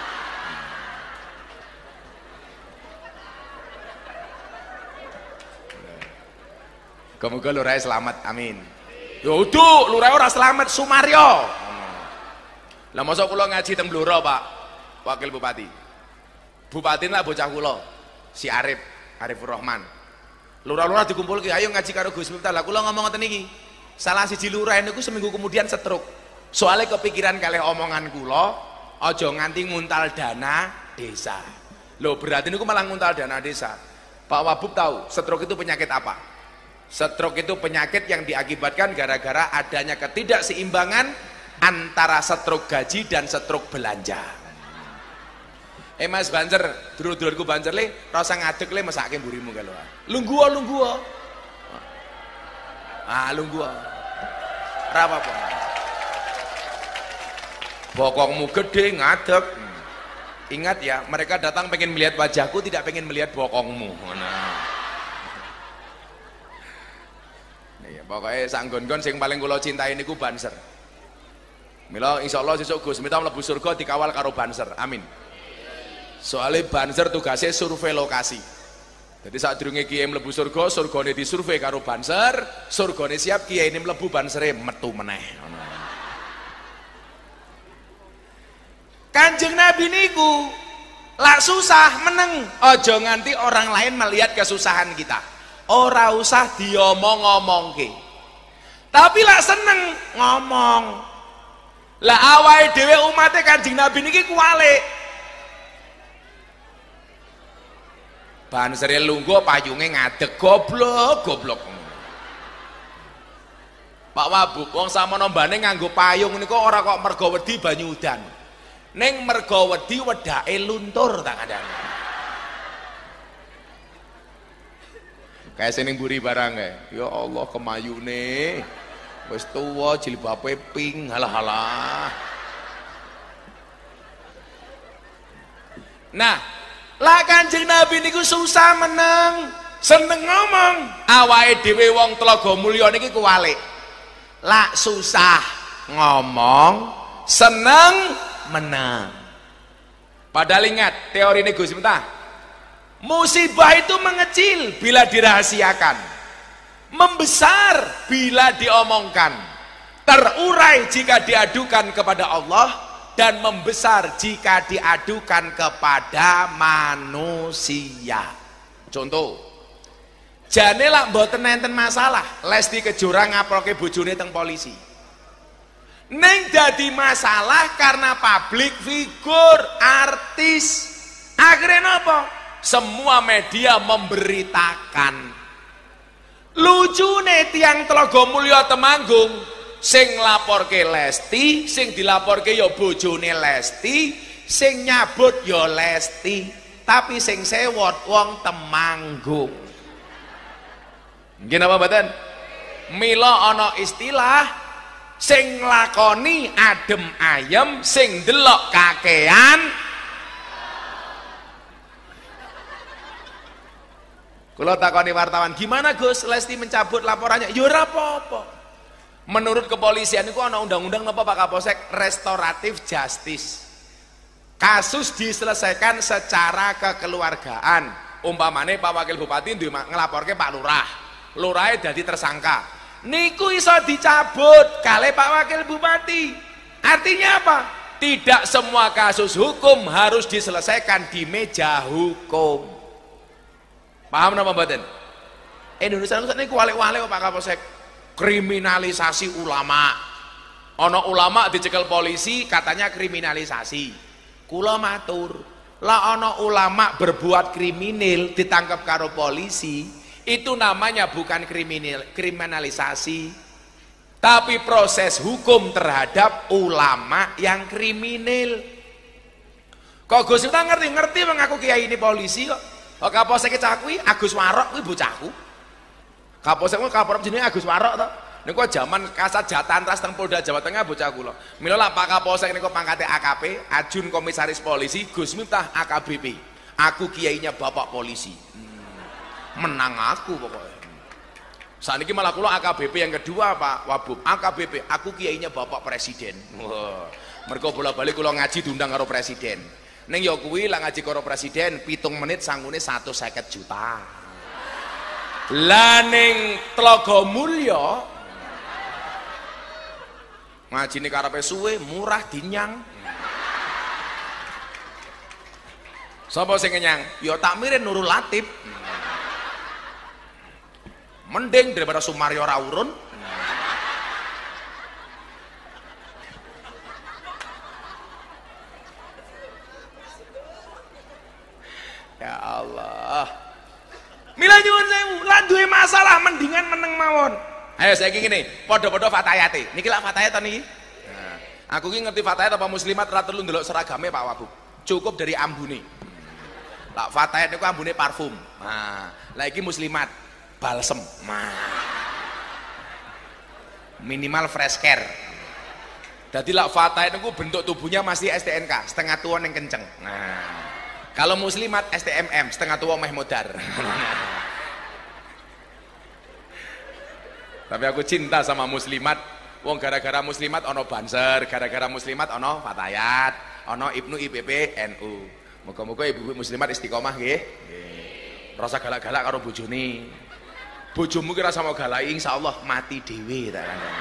Muga-muga Lurah selamat, amin. Yo uduk, Lurah ora selamat Sumaryo. Lah mosok kula ngaji teng Blora, Pak Wakil Bupati. Bupati lah bocah kula, si Arifur Rahman. Lurah-lurah dikumpulke, ayo ngaji karo Gus Miftah. Lah kula ngomong ngoten iki. Salah siji lurah niku seminggu kemudian stroke. Soalnya kepikiran kalih omongan kula, aja nganti nguntal dana desa. Loh, berarti niku malah nguntal dana desa. Pak Wabub tahu stroke itu penyakit apa? Stroke itu penyakit yang diakibatkan gara-gara adanya ketidakseimbangan antara stroke gaji dan stroke belanja. Mas Banser, dulur-dulurku Banser le, rasa ngadeg le mesake mburimu kalau. Lungguh. Ah, lungguh. Ora apa-apa. Bokongmu gede ngadeg. Ingat ya, mereka datang pengen melihat wajahku, tidak pengen melihat bokongmu. Nah. Ya, pokoknya sanggon-gon sing paling kula cintai niku Banser. Mila insyaallah sesuk Gus Miftah mlebu surga dikawal karo Banser. Amin. Soalnya Banser tugasnya survei lokasi. Jadi saat durunge kiai mlebu surga, surgane disurvei karo Banser, surgane siap kiai ini mlebu Bansere metu meneh. Kanjeng Nabi niku lak susah meneng, aja nganti orang lain melihat kesusahan kita. Ora usah diomong-omongke. Tapi lak seneng ngomong. Lah awake dhewe umate Kanjeng Nabi niki kuwalik. Bansere lungguh payunge ngadeg goblok. Pak Wabub wong samono mbane nganggo payung niku ora kok mergo wedi banyu udan. Ning mergo wedi wedake luntur tak kandhane. Kayak sing mburi barang kae. Ya Allah kemayune. Wis tuwa jilbabe pink, halah-halah. Nah, lah Kanjeng Nabi niku susah meneng, seneng ngomong. Awake dhewe wong Tlaga Mulya niki kuwalik. Lah susah ngomong, seneng meneng. Padahal ingat teori ini Gus Miftah, musibah itu mengecil bila dirahasiakan, membesar bila diomongkan, terurai jika diadukan kepada Allah, dan membesar jika diadukan kepada manusia. Contoh, jane lak mboten enten masalah Lesti Kejora ngaploke bojone teng polisi. Neng dadi masalah karena public figure, artis. Akhirnya apa? Semua media memberitakan. Lucune tiang Tlaga Mulya Temanggung, sing laporke Lesti, sing dilaporke ya bojone Lesti, sing nyabut ya Lesti, tapi sing sewot wong Temanggung. Nggih napa mboten? Mila ana istilah sing lakoni adem ayem, sing delok kakean. Kula takoni wartawan, gimana Gus Lesti mencabut laporannya? Ya ora apa-apa. Menurut kepolisian itu ana undang-undang napa Pak Kapolsek, restoratif justice. Kasus diselesaikan secara kekeluargaan. Umpamane Pak Wakil Bupati ngelaporke Pak Lurah. Lurahe dadi tersangka. Niku iso dicabut kali Pak Wakil Bupati. Artinya apa? Tidak semua kasus hukum harus diselesaikan di meja hukum. Paham napa mboten? Indonesia niku wale-wale Pak Kapolsek. Kriminalisasi ulama. Ono ulama dicekel polisi katanya kriminalisasi. Kula matur, lah ono ulama berbuat kriminal ditangkap karo polisi, itu namanya bukan kriminalisasi, tapi proses hukum terhadap ulama yang kriminal. Kok Gus Miftah ngerti mengaku kiai ini polisi kok. Kok Kapolsek cakui Agus Warok kuwi bocahku. Kapolsek ku Kapolres jenenge Agus Warok to. Niku zaman Kasat Jatanras teng Polda Jawa Tengah bocah kula. Mila lah Pak Kapolsek niku pangkate AKP, Ajun Komisaris Polisi, Gus Miftah AKBP. Aku kiainya Bapak Polisi. Menang aku pokoknya. Saat ini malah kula AKBP yang kedua Pak Wabub. AKBP, aku kiainya Bapak Presiden. Wah, mergo bola-balik kula ngaji diundang karo presiden. Ning ya kuwi lah ngaji karo presiden 7 menit sanggune 150 juta. Lah ning Tlaga Mulya ngajine karepe suwe, murah dinyang. Sapa sing kenyang? Ya takmire Nurul Latif. Mending daripada Sumaryo ora urun. Ya Allah. Mila nyuwun sewu, lan duwe masalah mendingan meneng mawon. Ayo saiki ngene, padha-padha fatayate. Niki lak fatayat to niki. Nah, aku ki ngerti fatayat apa muslimat ora telu ndelok seragame Pak Wabub. Cukup dari ambune. Lak fatayat niku ambune parfum. Nah, lah iki muslimat balsem. Nah. Minimal fresh care. Dadi lak fatayat niku bentuk tubuhnya masih STNK, setengah tua yang kenceng. Nah. Kalau muslimat STMM, setengah tua meh modar. Tapi aku cinta sama muslimat. Wong gara-gara muslimat ono banser, gara-gara muslimat ono fatayat, ono Ibnu IPP NU. Moga-moga ibu muslimat istiqomah nggih. Rasa galak-galak karo bojone. Bojomu ki rasa mau galaki insyaallah mati dhewe tak kandhani.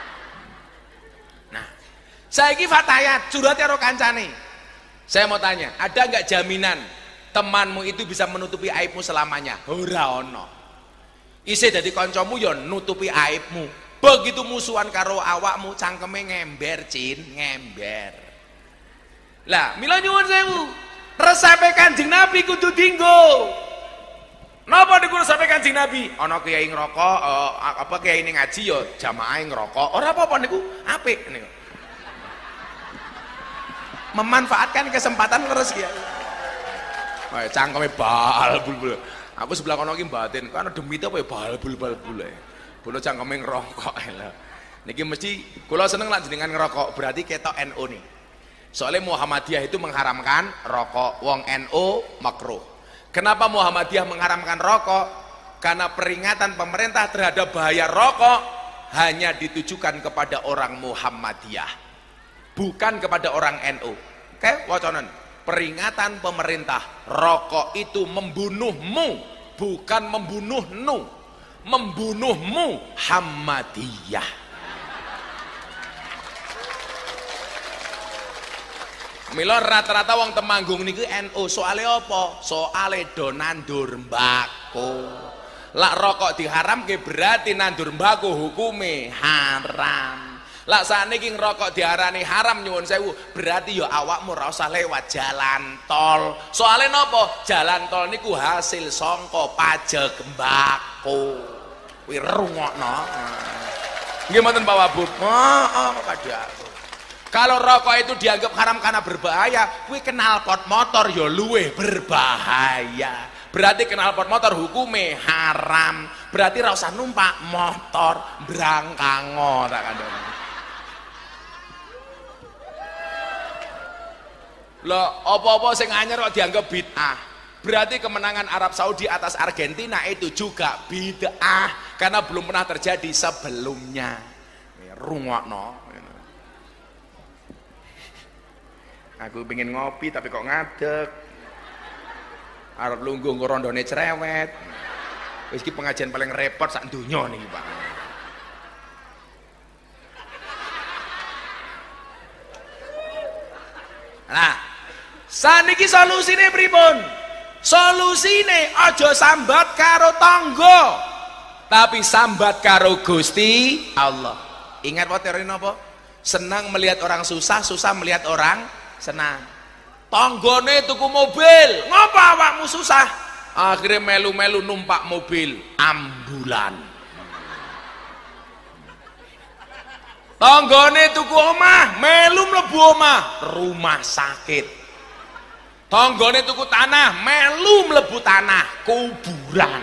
Nah, saiki fatayat curhat karo kancane. Saya mau tanya, ada nggak jaminan temanmu itu bisa menutupi aibmu selamanya? Ora ono. Isih dadi kancamu ya nutupi aibmu. Begitu musuhan karo awakmu cangkeme ngember, Cin, ngember. Lah, mila nyuwun sewu. Resepe Kanjeng Nabi kudu dienggo. Napa niku resepe Kanjeng Nabi? Ana kiai ngerokok, apa kiai ini ngaji ya jamaah ngerokok. Ora apa-apa niku, apik niku. Memanfaatkan kesempatan leres kiai. Cangkeme bal bulbul. Aku sebelah kono ki batin, karena demi itu apa ya balbul-balbul ya. Bono cangkeme ngerokok lho. Niki mesti kula seneng lak jenengan ngerokok, berarti ketok NU nih. Soalnya Muhammadiyah itu mengharamkan rokok, wong NU makruh. Kenapa Muhammadiyah mengharamkan rokok? Karena peringatan pemerintah terhadap bahaya rokok hanya ditujukan kepada orang Muhammadiyah, bukan kepada orang NU. Oke, wacanan. Peringatan pemerintah, rokok itu membunuhmu, bukan membunuhnu. Membunuhmu Muhammadiyah. Mila rata-rata wong Temanggung niku NU, soale apa? Soale do nandur mbako. Lak rokok diharamke berarti nandur mbako hukume haram. Lak saniki ngrokok diarani haram nyuwun sewu, berarti ya awakmu ora usah lewat jalan tol. Soale napa? Jalan tol niku hasil sangka pajak mbako. Kuwi rungokno. Nggih mboten Pak Wabub. Heeh, Pak. Kalau rokok itu dianggap haram karena berbahaya, kuwi knalpot motor ya luwih berbahaya. Berarti knalpot motor hukume haram. Berarti ora usah numpak motor brangkango tak kandhani. Loh, apa-apa sing anyar kok dianggap bid'ah. Berarti kemenangan Arab Saudi atas Argentina itu juga bid'ah karena belum pernah terjadi sebelumnya. Rungokno. Aku pengen ngopi tapi kok ngadeg. Arep lungguh nggo rondone cerewet. Wis iki pengajian paling repot sak donya niki, Pak. Nah, saniki solusine pripun? Solusine aja sambat karo tangga, tapi sambat karo Gusti Allah. Ingat apa teori napa? Senang melihat orang susah, susah melihat orang senang. Tanggane tuku mobil, ngapa awakmu susah? Akhirnya melu-melu numpak mobil ambulan. Tanggane tuku omah, melu mlebu omah rumah sakit. Tanggane tuku tanah, melu mlebu tanah kuburan.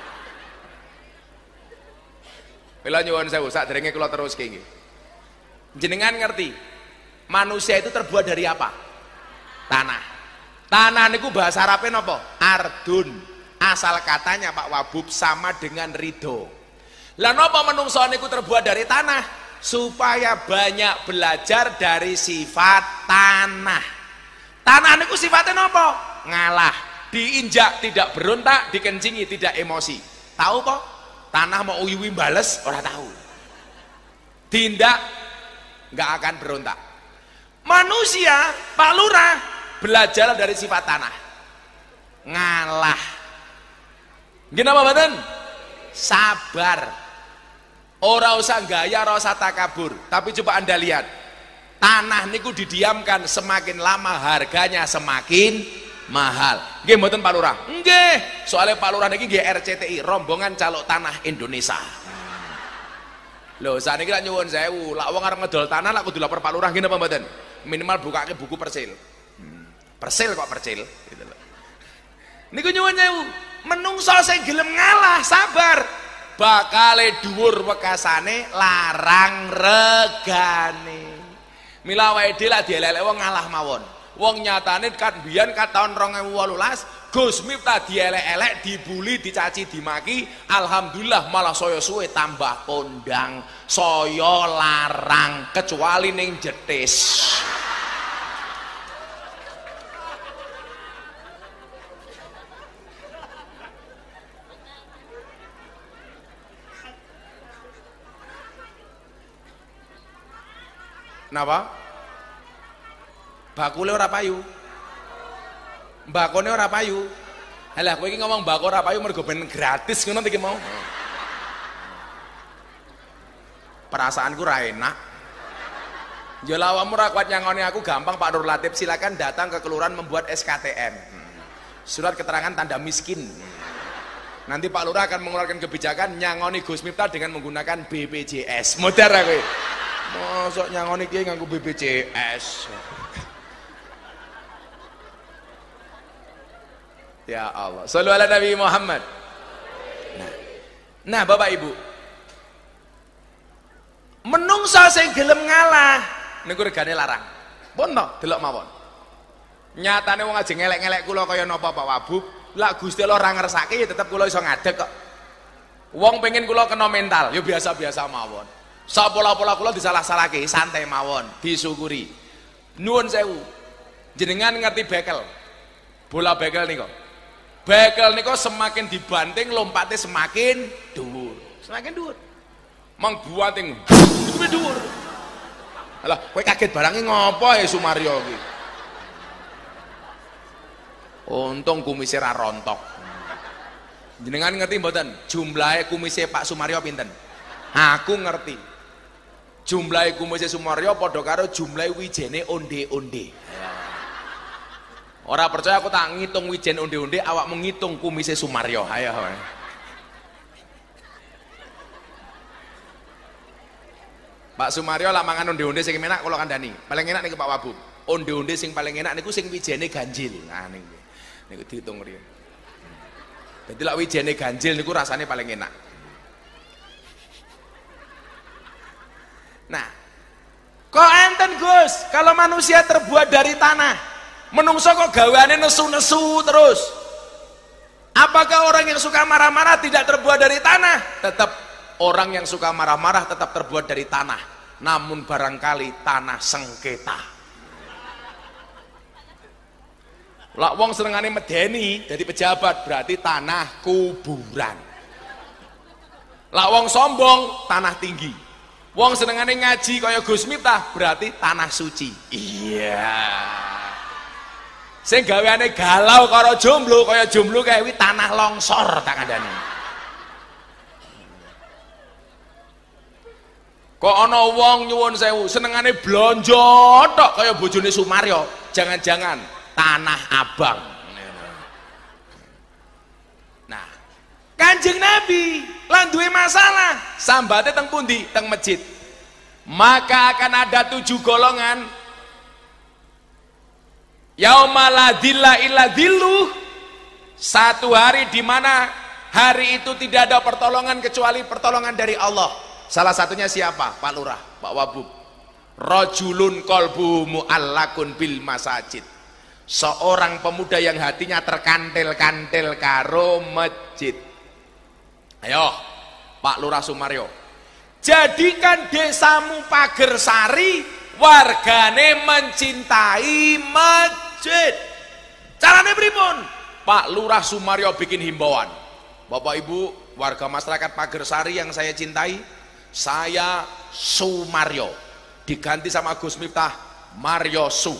Mila nyuwun sewu sakderenge kula teruske nggih. Jenengan ngerti manusia itu terbuat dari apa? Tanah. Tanah niku bahasa Arabnya napa? Ardun. Asal katanya Pak Wabub sama dengan ridho. Lah napa menungso niku terbuat dari tanah? Supaya banyak belajar dari sifat tanah. Tanah niku sifatnya napa? Ngalah, diinjak tidak berontak, dikencingi tidak emosi. Tahu kok? Tanah mau uyuwi bales ora tahu. Tindak nggak akan berontak. Manusia, Pak Lurah, belajar dari sifat tanah. Ngalah. Gimana mboten? Sabar. Ora usah gaya, ora usah takabur. Tapi coba Anda lihat, tanah niku didiamkan semakin lama harganya semakin mahal. Nggih mboten Pak Lurah? Nggih. Soalnya Pak Lurah niki nggih RCTI, rombongan calok tanah Indonesia. Loh, saat ini kita nyuwun sewu, lak wong arep ngedol tanah lak kudu lapor Pak Lurah ngene apa mboten? Minimal bukake buku persil. Persil kok persil gitu lho. Niku nyuwun sewu, menungso sing gelem ngalah, sabar. Bakale dhuwur wekasane, larang regane. Mila wae dhewe lak dielek wong ngalah mawon. Wong nyatane kan biyen kat taun 2018 Gus Miftah dielek-elek, dibuli, dicaci, dimaki, alhamdulillah malah saya suwe tambah kondang, saya larang kecuali ning jetis. Napa? Bakule ora payu. Mbakone ora payu. Halah kowe iki ngomong mbako ora payu mergo ben gratis ngono iki mau. Perasaanku ora enak. Ya lawamu ora kuat nyangoni aku gampang Pak Nur Latif, silakan datang ke kelurahan membuat SKTM. Surat keterangan tanda miskin. Nanti Pak Lurah akan mengeluarkan kebijakan nyangoni Gus Miftah dengan menggunakan BPJS. Modar kowe. Mosok nyangoni kiye nganggo BPJS. Ya Allah. Shallu ala Nabi Muhammad. Nah, Bapak Ibu, menungso sing gelem ngalah niku regane larang. Pun to, delok mawon. Nyatane wong aja ngelek-ngelek kula kaya napa Pak Wabub, lak Gusti Allah ora ngersake ya tetep kula iso ngadeg kok. Wong pengen kula kena mental, ya biasa-biasa mawon. Sapola-pola kula disalah-salahke, santai mawon, disyukuri. Nuwun sewu. Jenengan ngerti bekel. Bola bekel niku. Bekel niku semakin dibanting lompatnya semakin dhuwur. Semakin dhuwur. Mang buanting dhuwur. Alah, kowe kaget barangnya ngopo ya Sumaryo iki? Untung kumise ra rontok. Jenengan ngerti mboten jumlahe kumise Pak Sumaryo pinten? Aku ngerti. Jumlahe kumise Sumaryo padha karo jumlahe wijene onde-onde. Ora percaya aku tak ngitung wijen onde-onde, awak menghitung kumise Sumaryo. Ayo. Pak Sumaryo lah mangan onde-onde sing enak kula kandhani. Paling enak niku Pak Wabub. Onde-onde sing paling enak niku sing wijene ganjil. Nah niku dihitung riyen. Dadi lak wijene ganjil niku rasane paling enak. Nah, kok enten Gus, kalau manusia terbuat dari tanah, menungso kok gaweane nesu-nesu terus? Apakah orang yang suka marah-marah tidak terbuat dari tanah? Tetap orang yang suka marah-marah tetap terbuat dari tanah, namun barangkali tanah sengketa. Lak wong senengane medeni jadi pejabat berarti tanah kuburan. Lak wong sombong tanah tinggi. Wong senengane ngaji kaya Gus Miftah berarti tanah suci. Iya. Sing gaweane galau karo jomblo kaya jomblo kae kuwi tanah longsor tak kandhani. Kok ana wong nyuwun sewu senengane blonjo tok kaya bojone Sumaryo, jangan-jangan tanah abang. Nah, Kanjeng Nabi lan duwe masalah, sambate teng pundi? Teng masjid. Maka akan ada 7 golongan. Yauma la dhilla illa dhilluh. Satu hari di mana hari itu tidak ada pertolongan kecuali pertolongan dari Allah. Salah satunya siapa? Pak Lurah, Pak Wabub. Rajulun qalbu mu'allakun bil masajid. Seorang pemuda yang hatinya terkantil-kantil karo masjid. Ayo Pak Lurah Sumaryo, jadikan desamu Pagersari wargane mencintai masjid. Carane pripun? Pak Lurah Sumaryo bikin himbauan. Bapak Ibu warga masyarakat Pagersari yang saya cintai, saya Sumaryo diganti sama Gus Miftah Maryo Su.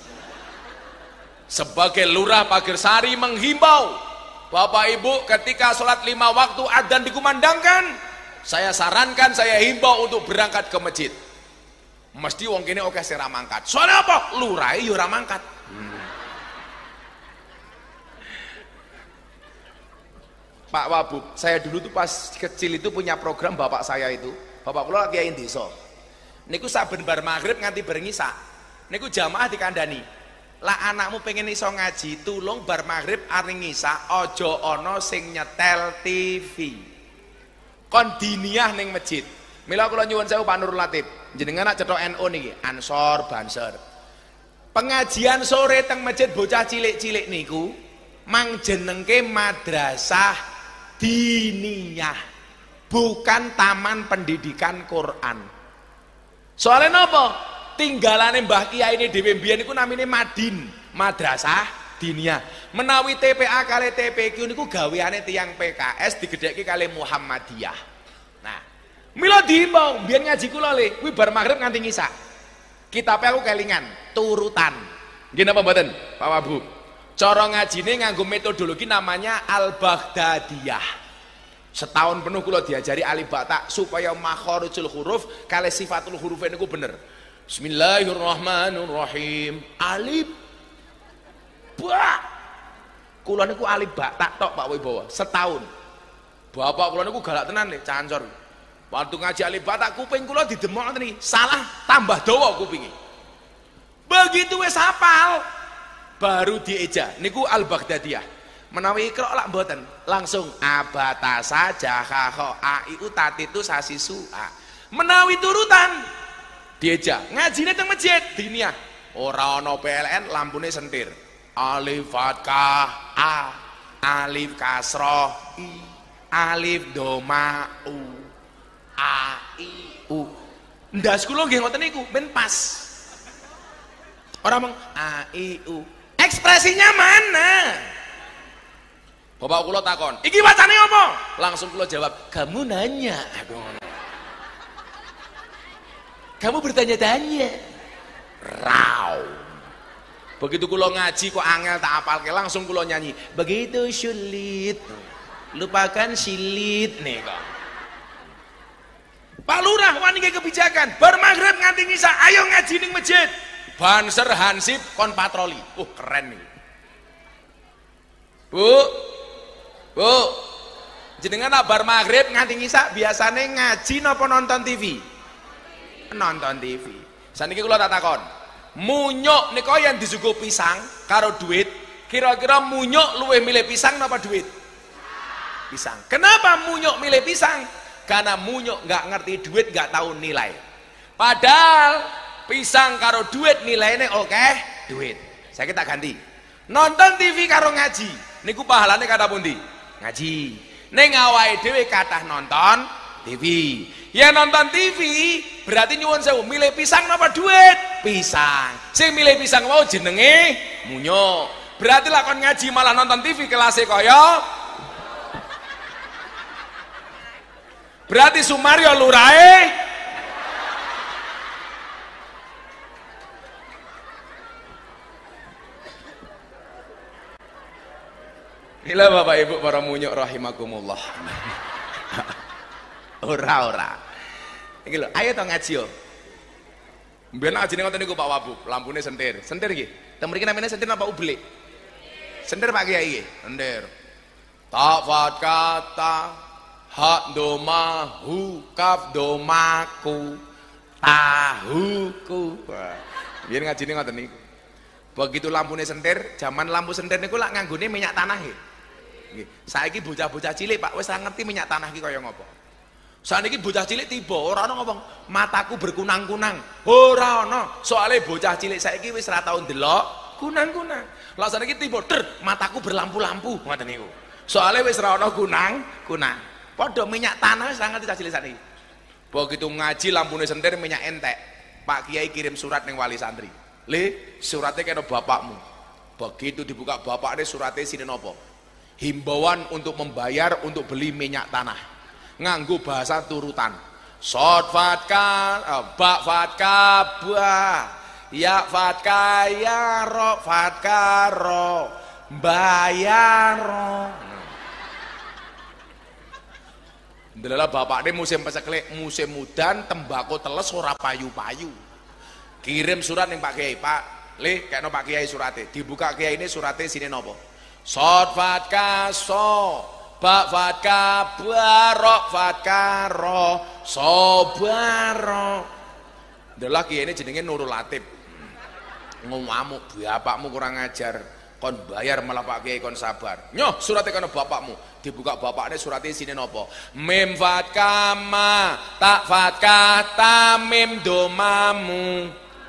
Sebagai Lurah Pagersari menghimbau Bapak Ibu ketika sholat 5 waktu adzan dikumandangkan, saya sarankan, saya himbau untuk berangkat ke masjid. Mesti wong kene oke sing ra mangkat. Soalnya apa? Lurah yo ora mangkat. Pak Wabub, saya dulu tuh pas kecil itu punya program bapak saya itu. Bapak kula kiai desa. Niku saben bar maghrib nganti bareng isak. Niku jamaah dikandani. Lah anakmu pengen iso ngaji, tulung bar maghrib aring isak aja ana sing nyetel TV. Kon diniyah ning masjid. Mila kula nyuwun sewu Pak Nurul Latif, jenengan nak cetok NU niki, Ansor Banser. Pengajian sore teng masjid bocah cilik-cilik niku mang jenengke madrasah diniyah, bukan taman pendidikan Quran. Soalnya napa? Tinggalane Mbah Kiai ini dhewe mbiyen niku namine Madin, madrasah diniyah. Menawi TPA kali TPQ niku gaweane tiyang PKS digedhekke kali Muhammadiyah. Nah, mila diimbau mbiyen ngaji kula le, kuwi bar magrib nganti ngisak. Kitabe aku kelingan, turutan. Nggih napa mboten, Pak Wabub? Cara ngajine nganggo metodologi namanya Al-Baghdadiyah. Setahun penuh kula diajari alif ba ta supaya makharijul huruf kali sifatul huruf niku bener. Bismillahirrahmanirrahim. Alif ba. Kula niku alif ba ta tok Pak Wibowo setahun. Bapak kula niku galak tenan le, cancor. Waktu ngaji alif ba ta kuping kula didemok ngene iki, salah tambah dawa kupinge. Begitu wis hafal baru dieja. Niku Al-Baghdadiyah. Menawi Iqra lak mboten, langsung abata saja kha a i u tatitu sasisu a. Menawi turutan diejak ngajine teng masjid diniyah. Ora ana PLN lampune sentir. Alif fathah a, alif kasroh i, alif doma u, a i u. Ndas kula nggih ngoten niku ben pas. Ora mung a i u. Ekspresinya mana? Bapak kula takon, iki wacane apa? Langsung kula jawab, kamu nanya. Kamu bertanya-tanya. Raw. Begitu kula ngaji kok angel tak apalke, langsung kula nyanyi. Begitu sulit, lupakan silit nih kok. Pak Lurah wani kebijakan, bar maghrib nganti nisa, ayo ngaji ning masjid. Banser Hansip kon patroli. Keren nih. Bu, jenengan bar maghrib nganti ngisa biasane ngaji napa nonton TV? Nonton TV. Saniki kula tak takon. Munyuk nika yang disuguh pisang karo duit, kira-kira munyuk luwih milih pisang napa duit? Pisang. Kenapa munyuk milih pisang? Karena munyuk nggak ngerti duit, nggak tahu nilai. Padahal pisang karo duit nilainya oke, duit. Saya kita ganti. Nonton TV karo ngaji, niku pahalane kata pundi? Ngaji. Ning awake dhewe kathah nonton TV. Ya nonton TV berarti nyuwun sewu milih pisang napa duit? Pisang. Sing milih pisang mau jenenge munyuk. Berarti lakon ngaji malah nonton TV kelasé kaya. Berarti Sumario lurae. Inilah Bapak Ibu para munyuk rahimakumullah. Ora. Iki lho, ayo to ngaji yo. Mbiyen ngajine ngoten niku Pak Wabub, lampune sentir. Sentir nggih. Teng mriki namine sentir napa ublik? Sentir Pak Kiai nggih. Sentir. Ta fat kata ha doma hu kaf domaku tahuku. Biyen ngajine ngoten niku. Begitu lampune sentir, zaman lampu sentir niku lak nganggone minyak tanah nggih. Saiki bocah-bocah cilik Pak wis ora ngerti minyak tanah iki kaya ngopo. Saniki bocah cilik tiba ora ana ngomong mataku berkunang-kunang. Ora ana, soalé bocah cilik saiki wis ora tau ndelok kunang-kunang. Lah saniki tiba mataku berlampu-lampu ngoten niku. Soalé wis ora ana kunang-kunang. Padha minyak tanah wis ora ngerti cah cilik saniki. Begitu ngaji lampune sentir minyak entek. Pak Kiai kirim surat ning wali santri. Le, suratnya kena bapakmu. Begitu dibuka bapaknya suratnya sini nopo? Himbauan untuk membayar untuk beli minyak tanah. Nganggo bahasa turutan. Sod fatka, bak fatka, ba, ya fatka, ya ro fatka, ro, bayar ro. Delala bapaknya musim peseklek, musim mudan, tembakau teles ora payu-payu. Kirim surat ning Pak Kiai, Pak, le kayakno Pak Kiai surate. Dibuka Kiai ini surate sini nopo? Sod fatka so, bak fatka barok fatka ro, so baro. Delah Kiai ini jenenge Nurul Latif. Ngamuk, bapakmu kurang ajar. Kon bayar malah Pak Kiai kon sabar. Nyoh surate kana bapakmu. Dibuka bapaknya surate sini nopo? Mim fatka ma, tak fatka tamim domamu.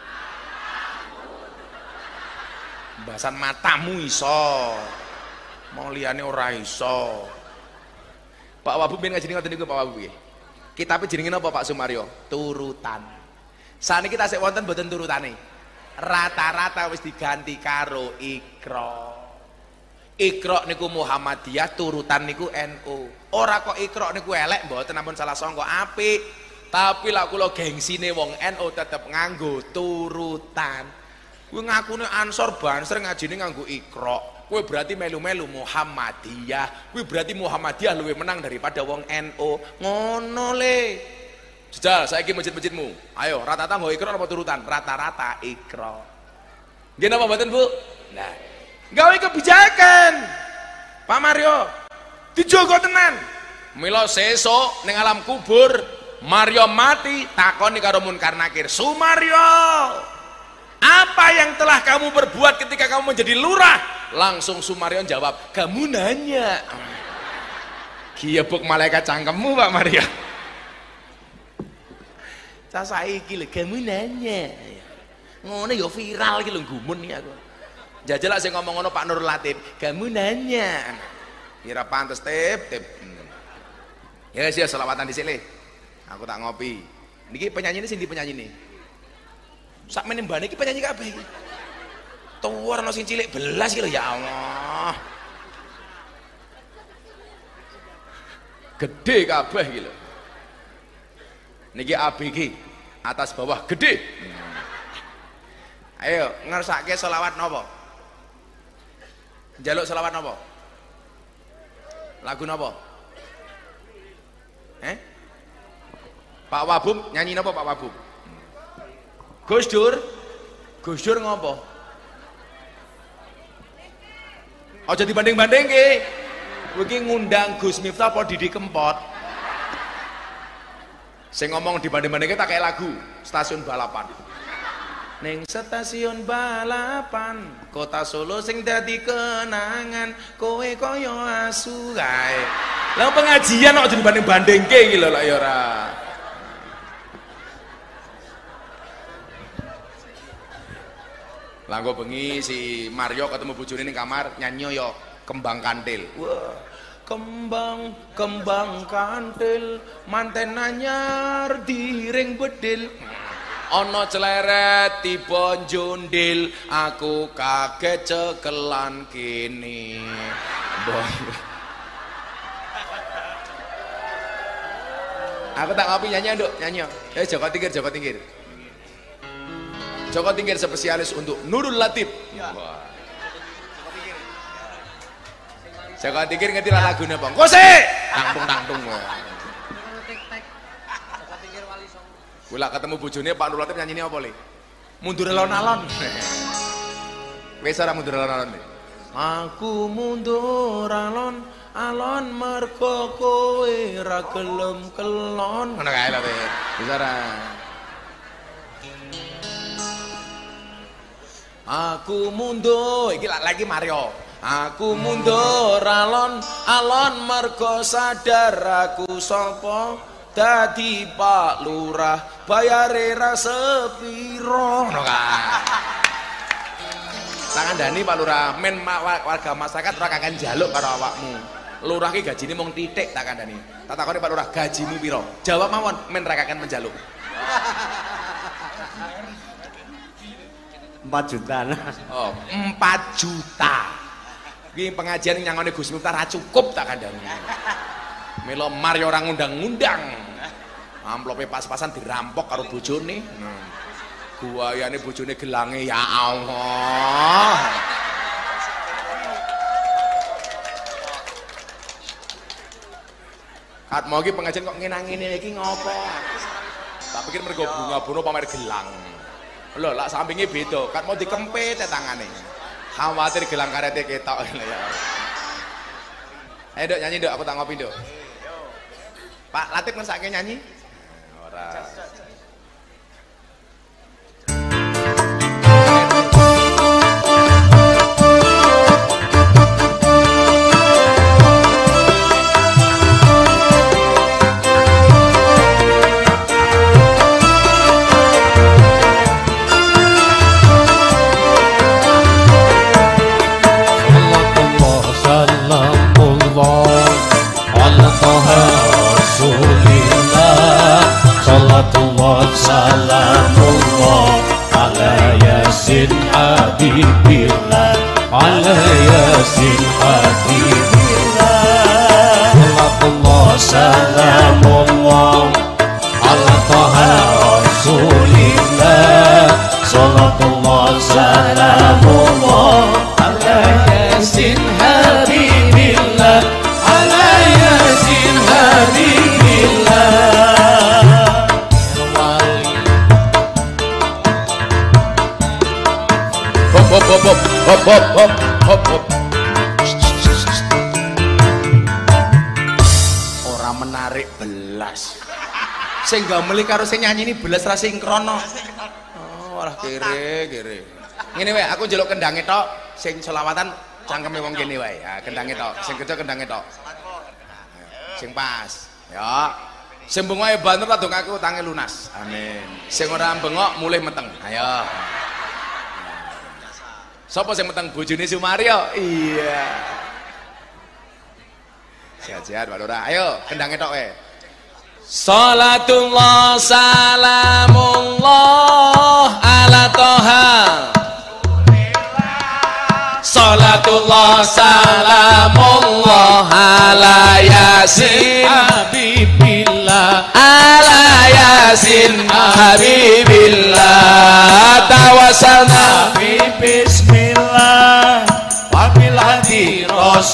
Bahasan matamu iso, mau liane ora iso. Pak Wabub ben ngajeni ngoten niku Pak Wabub nggih. Kitabe jenenge napa Pak Sumario? Turutan. Saniki tasik wonten mboten turutane. Rata-rata wis diganti karo Iqra. Iqra niku Muhammadiyah, turutan niku NU. Ora kok Iqra niku elek mboten ampun salah sangka apik. Tapi lak kula gengsine wong NU tetep nganggo turutan. Kowe ngakune Ansor Banser ngajine nganggo Iqra. Kowe berarti melu-melu Muhammadiyah. Kowe berarti Muhammadiyah luwih menang daripada wong NU. Ngono le. Jajal saiki masjid-masjidmu. Ayo rata-rata nggo Iqra apa turutan? Rata-rata Iqra. Nggih napa mboten, Bu? Nah, gawe kebijakan. Pak Mario, dijogo tenan. Mila sesuk ning alam kubur Mario mati takoni karo Munkar Nakir. Sumario, Apa yang telah kamu berbuat ketika kamu menjadi lurah? Langsung Sumarion jawab, kamu nanya. Giebuk malaikat cangkemmu Pak Mario. Saiki lho kamu nanya. Ngono ya viral iki lho gumun iki aku. Jajal sing ngomong ngono Pak Nur Latif, kamu nanya. Kira pantes tip. Ya wis ya selawatan dhisik. Aku tak ngopi. Niki penyanyi ini sing di penyanyi nih. Sak meneh mbane iki penyanyi kabeh iki. Tuwar ana sing cilik belas iki lho ya Allah. Gede kabeh iki lho. Niki ABG atas bawah gede. Ayo ngersake selawat napa? Njaluk selawat napa? Lagu napa? Pak Wabub nyanyi napa Pak Wabub? Gus Dur ngopo? Aja dibanding-bandingke. Iki ngundang Gus Miftah apa Didi Kempot. Sing ngomong dibanding-bandingke tak kayak lagu stasiun balapan. Ning stasiun balapan kota Solo sing dadi kenangan kowe kaya asu kae. Lah pengajian kok dibanding-bandingke iki lho lak ya ora. Langgo bengi si Mario ketemu bojone ning kamar nyanyi yo kembang kantil. Wah, kembang kantil manten anyar diring bedil. Ana celeret tiba njondil aku kaget cekelan kene. Aku tak ngopi nyanyi nduk, nyanyi. Joko Tingkir. Joko Tingkir spesialis untuk Nurul Latif. Wah. Joko Tingkir ngerti lah lagune apa? Kose! Tangtung. Kula ketemu bojone Pak Nurul Latif nyanyine apa le? Mundur alon-alon. Wis ora mundur alon-alon. Aku mundur alon mergo kowe ra gelem kelon. Ngono kae lho, wis ora. Aku mundur, iki lagi Mario. Aku mundur alon mergo sadar aku sapa dadi Pak Lurah bayare ra sepiro. Ngono kae. Tangan Dani Pak Lurah men warga masyarakat ora kakan njaluk karo awakmu. Lurah ki gajine mung titik tak kandhani. Tak takoni Pak Lurah, gajimu piro? Jawab mawon, men ra kakan menjaluk. 4 juta. Oh, 4 juta. Iki pengajian nyangone Gus Miftah ra cukup tak kandhani. Melo Mario ora ngundang-ngundang. Amplope pas-pasan dirampok karo bojone. Guayane bojone gelange ya Allah. Kat mau iki pengajian kok ngene-ngene iki ngopo? Tak pikir mergo bunga-bunga pamer gelang. Lho, lak sampinge beda. Kat mau dikempit tangane. Khawatir gelang karete ketok ya. Ayo Dok nyanyi Dok, aku tak ngopi Dok. Pak Latif ngersake nyanyi? Ora. Salamullah ala yasin habibillah ala yasin habibillah salamullah ala taha rasulillah salatullah salamullah ala yasin habibillah ala yasin habibillah. Hop. Ora menarik belas. Sing gameli karo sing nyanyi ini belas ra sinkrono. Oh, malah kere. Ngene wae, aku njaluk kendange tok, sing selawatan cangkeme wong kene wae. Ya, kendange tok, sing kerja kendange tok. Sing pas. Ya. Sing bengok ae banter ta dong aku utange lunas. Amin. Sing ora bengok mulih meteng. Ayo. Sapa sing meteng bojone Sumario? Iya. Sehat-sehat Pak Lurah. Ayo, kendange tok wae. Salatullah salamullah ala Toha. Salatullah salamullah ala Yasin Habibillah, ala Yasin Habibillah. Tawassalna bismillah wa bil hadi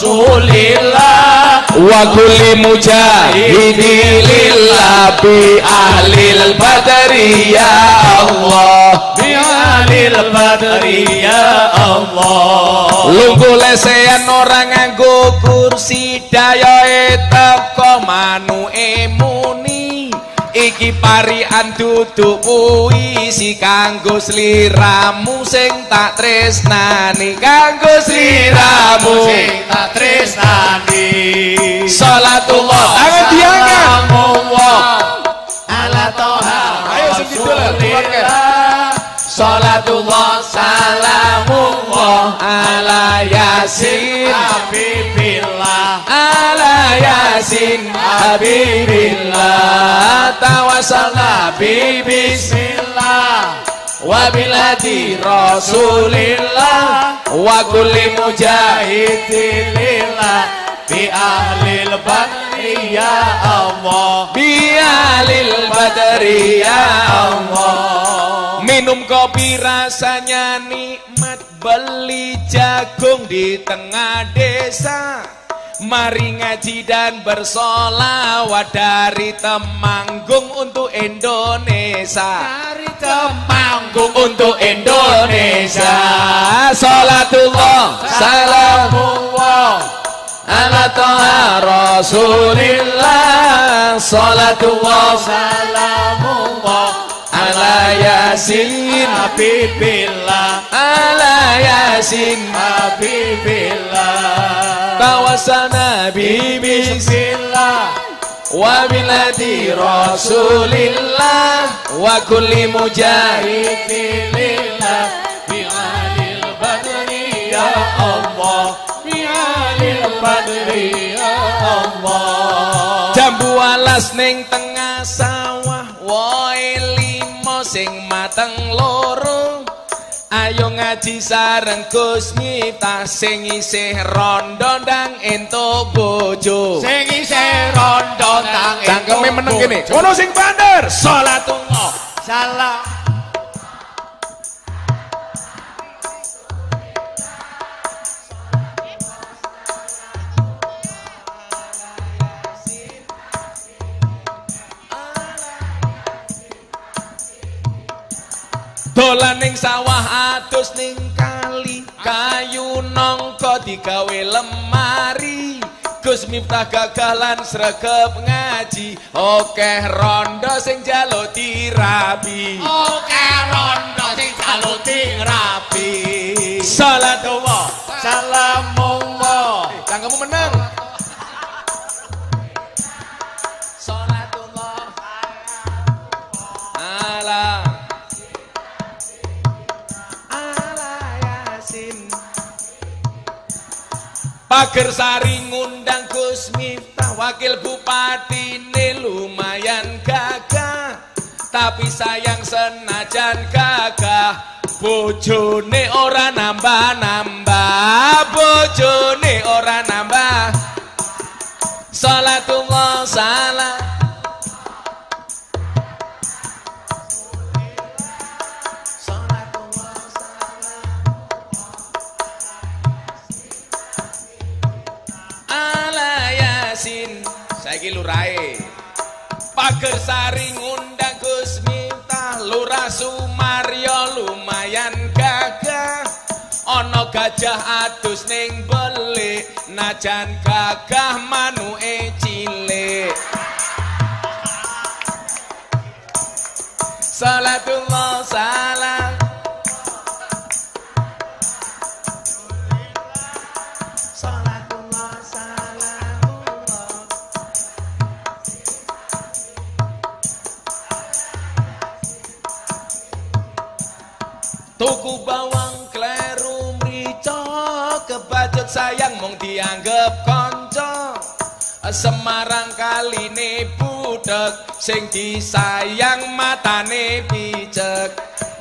Rasulillah wa kulli mujahidi lillah bi ahlil badri ya Allah, bi ahlil badri ya Allah. Lungguh lesehan ora nganggo kursi, dayae teko manuke muni. Iki parian duduk puisi kanggo sliramu sing tak tresnani, kanggo sliramu sing tak tresnani. Salatullah tangan diangkat ala Toha. Ayo sing didol. Salatullah salamullah ala Yasin Habibillah, ala Yasin Habibillah. Tawassalna bi bismillah wa bil hadi Rasulillah wa kulli mujahidin lillah bi ahlil badri ya Allah, bi ahlil badri ya Allah. Minum kopi rasanya nikmat, beli jagung di tengah desa. Mari ngaji dan bersolawat dari Temanggung untuk Indonesia. Dari Temanggung untuk Indonesia. Salatullah salamullah ala Toha Rasulillah. Salatullah salamullah ala Yasin Habibillah, ala Yasin Habibillah. Tawassalna bi bismillah wa bil hadi Rasulillah wa kulli mujahidin lillah bi ahlil badri ya Allah, bi ahlil badri ya Allah. Jambu alas ning tengah sawah, wae sing mateng loro. Ayo ngaji sareng Gus Miftah, sing isih rondo ndang entuk bojo, sing isih rondo ndang entuk cangkeme meneng kene ono sing bandar. Salatullah salam dolan ning sawah adus ning kali, kayu nangka digawe lemari. Gus Miftah gagalan sregep ngaji, okeh rondo sing njaluk dirabi, okeh rondo sing njaluk dirabi. Salatullah salamullah cangkemmu meneng. Salatullah ala Pager Sari ngundang Gus Miftah, wakil bupati ne lumayan gagah, tapi sayang senajan gagah bojone ora nambah-nambah, bojone ora nambah. Salatullah salam saiki lurahe. Pager Sari ngundang Gus Miftah, Lurah Sumaryo lumayan gagah. Ana gajah adus ning belik, najan gagah manuke cilik. Salatullah salam tuku bawang kleru mrica kebacut sayang mung dianggep kanca Semarang kaline budhek sing disayang matane picek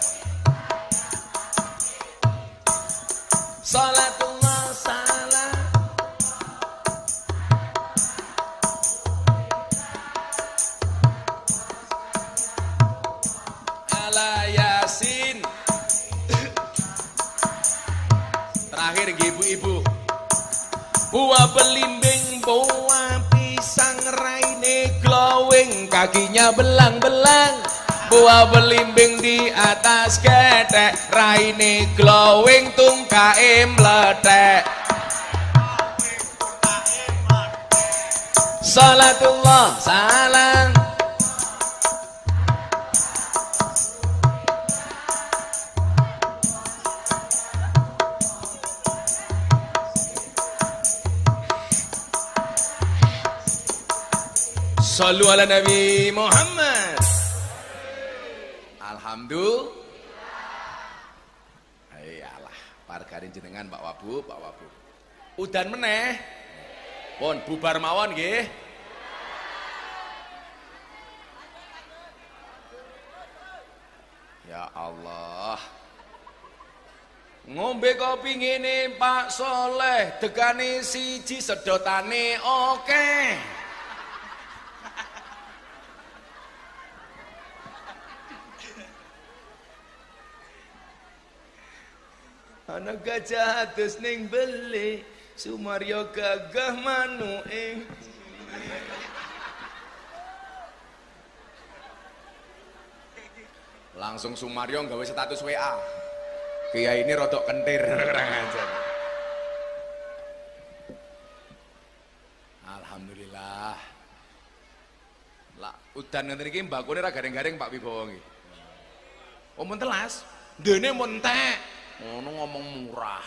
Salatullah salam ala yasin terakhir ibu-ibu buah belimbing buah pisang raine glowing kakinya belang-belang buah belimbing di atas ketek raine glowing tungkae meletek salatullah salam Sallu ala Nabi Muhammad. Alhamdulillah. Ayalah, pargarin jenengan Pak Wabu, Pak Wabu. Udan meneh. Pun bubar mawon nggih. Ya Allah. Ngombe kopi ngene Pak Soleh, dekane siji sedotane akeh. Ana gajah atus ning beli Sumaryo gagah manuke langsung Sumaryo nggawe status WA Kiai ini rodok kentir Alhamdulillah lah udan ngene iki mbakune ra garing-garing Pak Wibowo nggih oh mun telas dene mun entek ngono ngomong murah.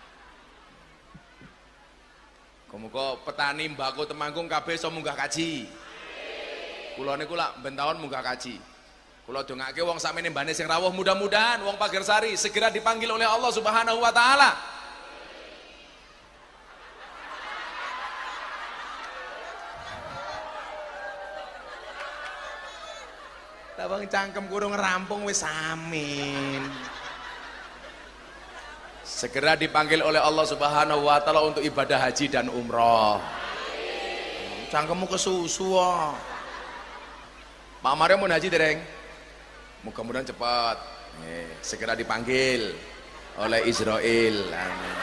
Muga petani mbako Temanggung kabeh iso munggah kaji. Kula niku lak ben taun munggah kaji. Kula dongake wong sakmene mbane sing rawuh mudah-mudahan wong Pagersari segera dipanggil oleh Allah Subhanahu wa taala. Tawang cangkem kurung rampung wis amin. Segera dipanggil oleh Allah Subhanahu wa taala untuk ibadah haji dan umroh. Cangkemmu kesusu. Pak Mario mau haji dereng? Mudah-mudahan cepat. Segera dipanggil oleh Israel. Amin.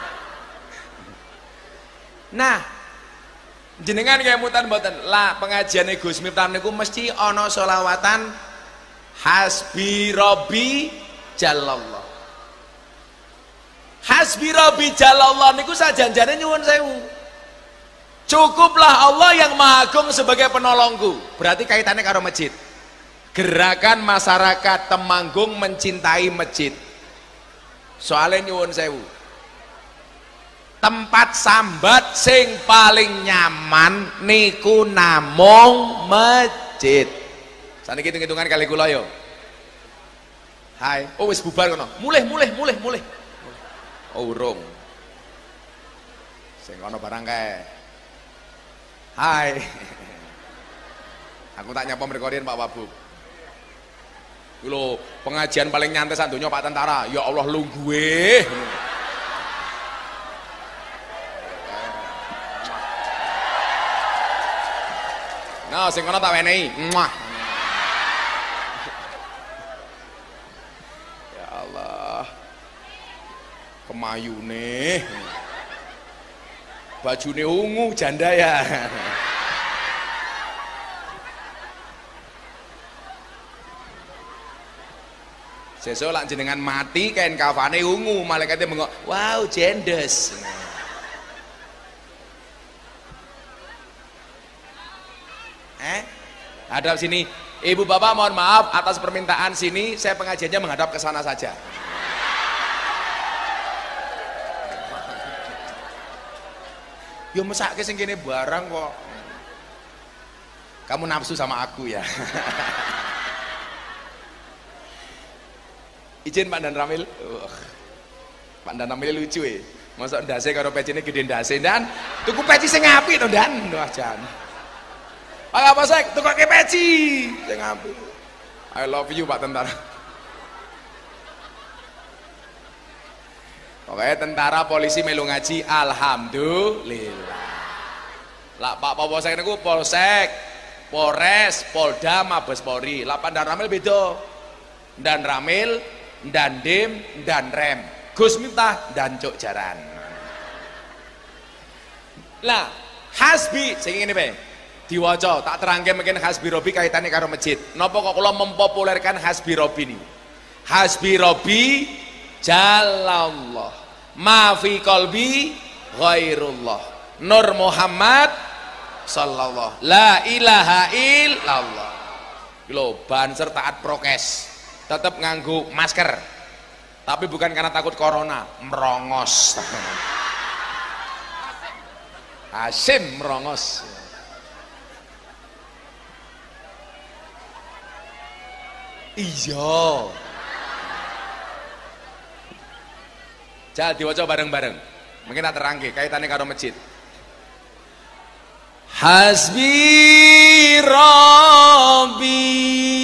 Nah, jenengan kaya mutan mboten lah pengajian Gus Miftah niku mesti ana selawatan hasbi robbi jallallah. Hasbi Rabbi Jalallah niku sajanjane nyuwun sewu. Cukuplah Allah yang Maha Agung sebagai penolongku. Berarti kaitannya karo masjid. Gerakan masyarakat Temanggung mencintai masjid. Soalnya nyuwun sewu. Tempat sambat sing paling nyaman niku namung masjid. Saniki hitung-hitungan kali kula yo. Hai, oh wis bubar kono. Mulih. Oh urung sing ana barang kae hai aku tak nyapa mriko Pak Wabu lho pengajian paling nyantai sak donya Pak Tentara ya Allah lungguhe nah sing kono tak wenehi kemayune bajune ungu janda ya sesuk lak jenengan mati kain kafane ungu malaikate mengko wow jendes hadap sini ibu bapak mohon maaf atas permintaan sini saya pengajiannya menghadap ke sana saja. Yo mesake sing kene barang kok. Kamu nafsu sama aku ya. Izin Pak Dan Ramil. Pak Dan Ramil lucu ya. Masa ndase karo pecine gede ndase dan tuku peci sing apik to Dan. Wah jan. Pak apa sek tukoke peci sing apik. I love you Pak Tentara. Pokoknya tentara polisi melu ngaji alhamdulillah. Lah Pak Polsek niku Polsek, Polres, Polda, Mabes Polri. Lah Pak Dan Ramil beda. Dan Ramil, dan Dim, dan Rem. Gus Miftah dan Cuk Jaran. Lah hasbi sing ngene bae. Diwaca tak terangke mungkin hasbi robi kaitannya karo masjid. Napa kok kula mempopulerkan hasbi robi niku? Hasbi robi jalallah. Ma fi qalbi ghairullah. Nur Muhammad sallallahu la ilaha illallah. Lho banser taat prokes. Tetap nganggo masker. Tapi bukan karena takut corona, merongos. Asim merongos. Iya. Jal diwaca bareng-bareng. Mungkin tak terangke kaitannya karo masjid. Hasbi Rabbi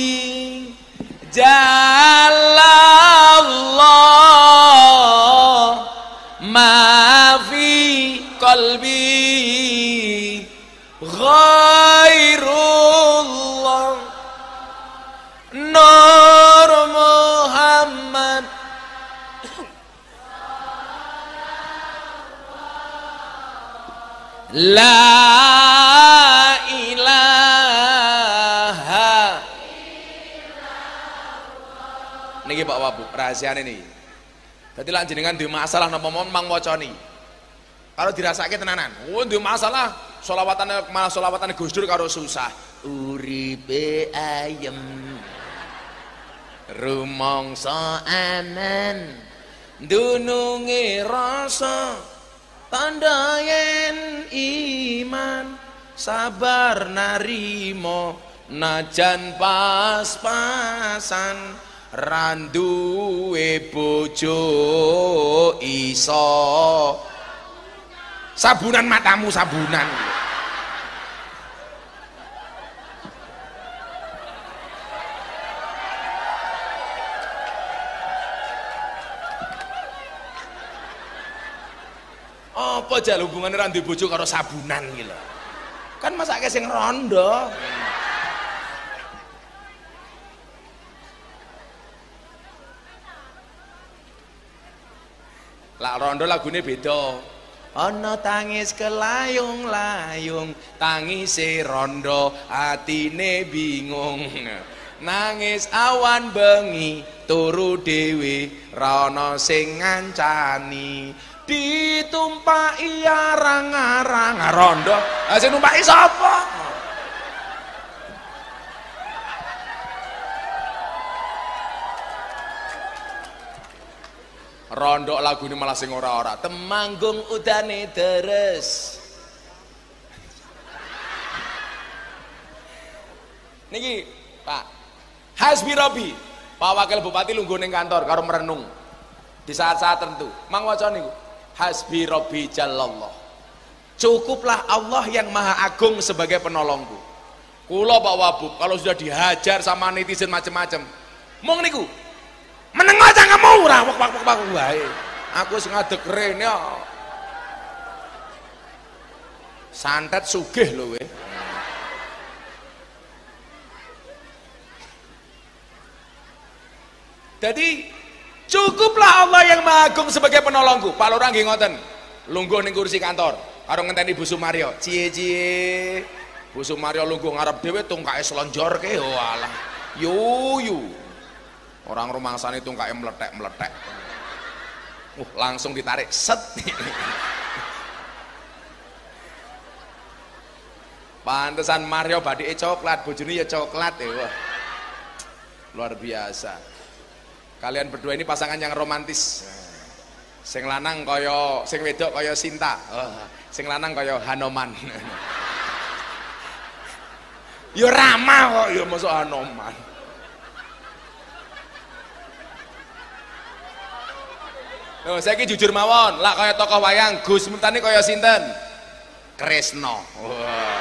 Jalallah ma fi qalbi ghairullah Nur Muhammad la ilaha niki Pak Wabu rahasiane niki. Dadi lak jenengan duwe masalah napa mang wacani. Kalau dirasake tenanan, duwe masalah selawatane Gus Dur karo susah. Uripe ayem. Rumangsa aman. Dununge rasa tanda yen iman sabar narimo najan pas-pasan randuwe bojo iso sabunan matamu sabunan. Apa jal hubungannya randu bojo karo sabunan gitu kan masake sing rondo. Lak rondo lagune beda. Ana tangis kelayung-layung, tangise rondo atine bingung. Nangis awan bengi, turu dhewe ra ana sing ngancani. Ditumpaki arang-arang rondo. Lah sing numpaki sapa? Rondo lagu ini malah sing ora-ora. Temanggung udane deres. Niki, Pak. Hasbi Rabbi. Pak Wakil Bupati lungguh ning kantor karo merenung. Di saat-saat tertentu. Mang waca niku. Hasbi Rabbi Jalallah. Cukuplah Allah yang Maha Agung sebagai penolongku. Kula Pak Wabub kalau sudah dihajar sama netizen macam-macam. Mong niku. Meneng aja kamu ora wak wae. Aku sing ngadeg rene kok. Santet sugih lho we. Jadi cukuplah Allah yang Maha Agung sebagai penolongku. Pak Lurah nggih ngoten. Lungguh ning kursi kantor karo ngenteni Bu Sumaryo. Cie-cie. Bu Sumaryo lungguh ngarep dhewe tungkake slonjorke. Walah. Yuyu. Orang rumangsane tungkake meletek-meletek. Langsung ditarik set. Pantesan Mario badike coklat, bojone ya coklat ya. Wah. Luar biasa. Kalian berdua ini pasangan yang romantis. Sing lanang kaya sing wedok kaya Sinta. Sing lanang kaya Hanoman. Ya Rama kok ya mosok Hanoman. Loh, saiki jujur mawon, lak kaya tokoh wayang, Gus Miftah niki kaya sinten? Kresna. Wah.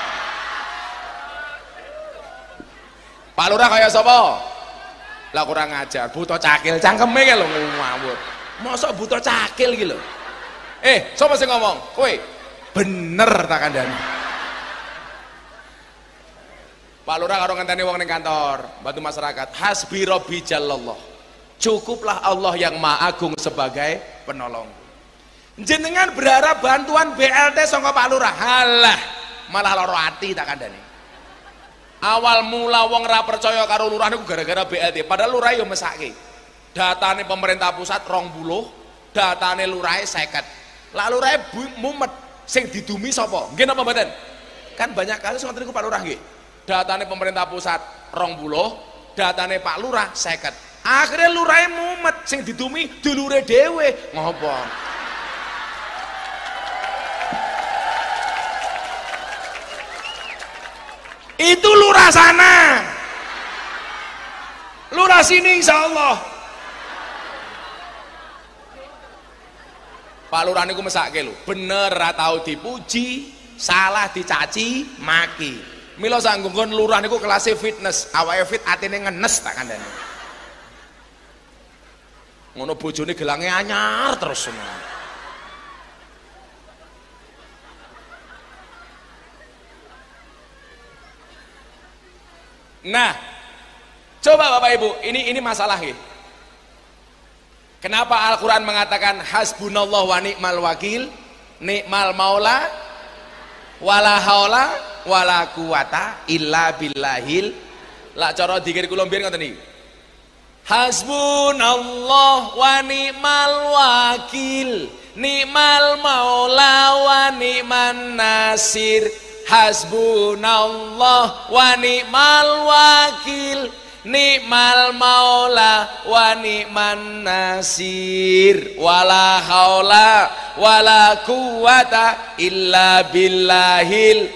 Pak Lurah kaya sapa? Lah kurang ajar, buta cakil cangkeme ki lho ngawur. Mosok buta cakil iki lho. Sapa sing ngomong? Kowe. Bener tak kandhani. Pak Lurah karo ngenteni wong ning kantor, bantu masyarakat. Hasbi Rabbi Jallallah. Cukuplah Allah yang Maha Agung sebagai penolong. Jenengan berharap bantuan BLT saka Pak Lurah. Halah, malah lara ati tak kandhani. Awal mula wong ra percaya karo lurah niku gara-gara BLT. Padahal lurah yo mesake. Datane pemerintah pusat 20, datane lurahe 50. Lah lurahe mumet sing didumi sapa? Nggih napa mboten? Kan banyak kasus ngoten niku Pak Lurah nggih. Datane pemerintah pusat 20, datane Pak Lurah 50. Akhirnya lurahe mumet sing didumi dulure dhewe. Ngopo? Itu lurah sana, lurah sini insya Allah. Pak Lurah niku mesake lho, bener ra tau dipuji, salah dicaci maki. Mila sanggungkun lurah niku kelasé fitness, awake fit atine ngenes tak kandhani. Ngono bojone gelange anyar terus semua. Nah, coba Bapak Ibu, ini masalah ya. Kenapa Al-Quran mengatakan hasbunallah wa ni'mal wakil, ni'mal maula, wala haula, wala quwata illa billahil. Lah cara dikir kula mbiyen ngoten iki. Hasbunallah wa ni'mal wakil, ni'mal maula wa ni'man nasir. Hasbunallah wa ni'mal wakil, ni'mal maula wa ni'man nasir, wala haula wala quwata illa billahil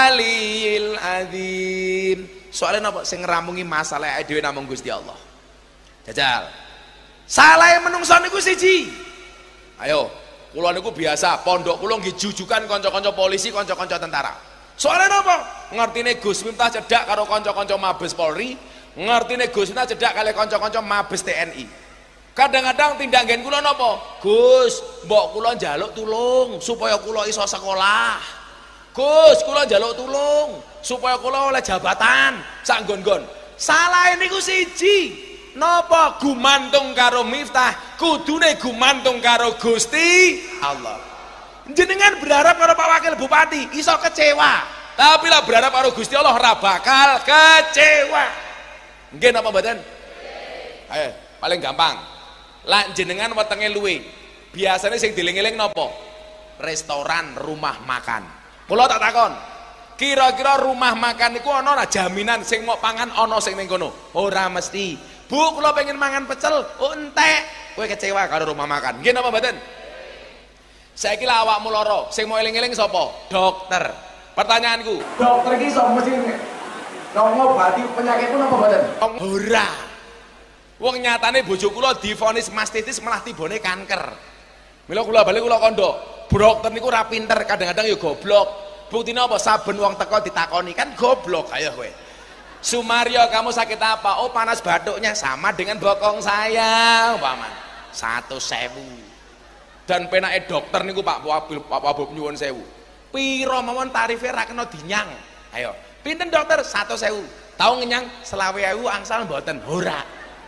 aliyil adzim. Soalnya napa sing ngrampungi masalah dhewe namung Gusti Allah. Jajal. Salah menungso niku siji. Ayo, kula niku biasa pondok kula nggih jujukan kanca-kanca polisi, kanca-kanca tentara. Soalnya apa? Ngertine Gus Miftah cedak karo kanca-kanca Mabes Polri, ngertine Gus Miftah cedak kali kanca-kanca Mabes TNI. Kadang-kadang tindak nggen kula napa? Gus, mbok kula njaluk tulung supaya kula iso sekolah. Gus, kula njaluk tulung supaya kula oleh jabatan sak nggon-nggon. Salah niku siji. Napa gumantung karo Miftah, kudune gumantung karo Gusti Allah. Jenengan berharap karo Pak Wakil Bupati iso kecewa, tapi lah berharap karo Gusti Allah ora bakal kecewa. Nggih napa mboten? Ayo, paling gampang. Lah jenengan wetenge luwe. Biasanya sing dieling-eling napa? Restoran, rumah makan. Kula tak takon. Kira-kira rumah makan niku ana ora jaminan sing mau pangan ana sing ning kono? Ora mesti. Bu, kula pengen mangan pecel. Oh entek. Kowe kecewa karo rumah makan. Nggih napa mboten? Saiki lak awakmu lara, sing mau eling-eling sapa? Dokter. Pertanyaanku, dokter iki iso mesti ngobati penyakitku napa mboten? Ora. Wong nyatane bojo kula divonis mastitis malah tibone kanker. Mila kula bali kula kandha, dokter niku ora pinter, kadang-kadang ya goblok. Buktine apa? Saben wong teko ditakoni kan goblok kaya kowe. Sumario, kamu sakit apa? Oh, panas batuknya sama dengan bokong saya, umpama. 100.000. Dan penake dokter niku Pak Wabub nyuwun sewu. Piro mawon tarife ra kena dinyang. Ayo, pinten dokter? 100.000. Tau ngenyang 20.000 angsal mboten? Ora.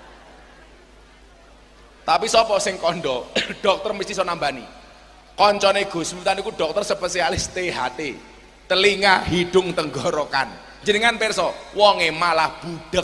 Tapi sapa sing kandha? Dokter mesti iso nambani. Kancane Gus Miftah niku dokter spesialis THT, telinga, hidung, tenggorokan. Jenengan pirsa, wonge malah budek.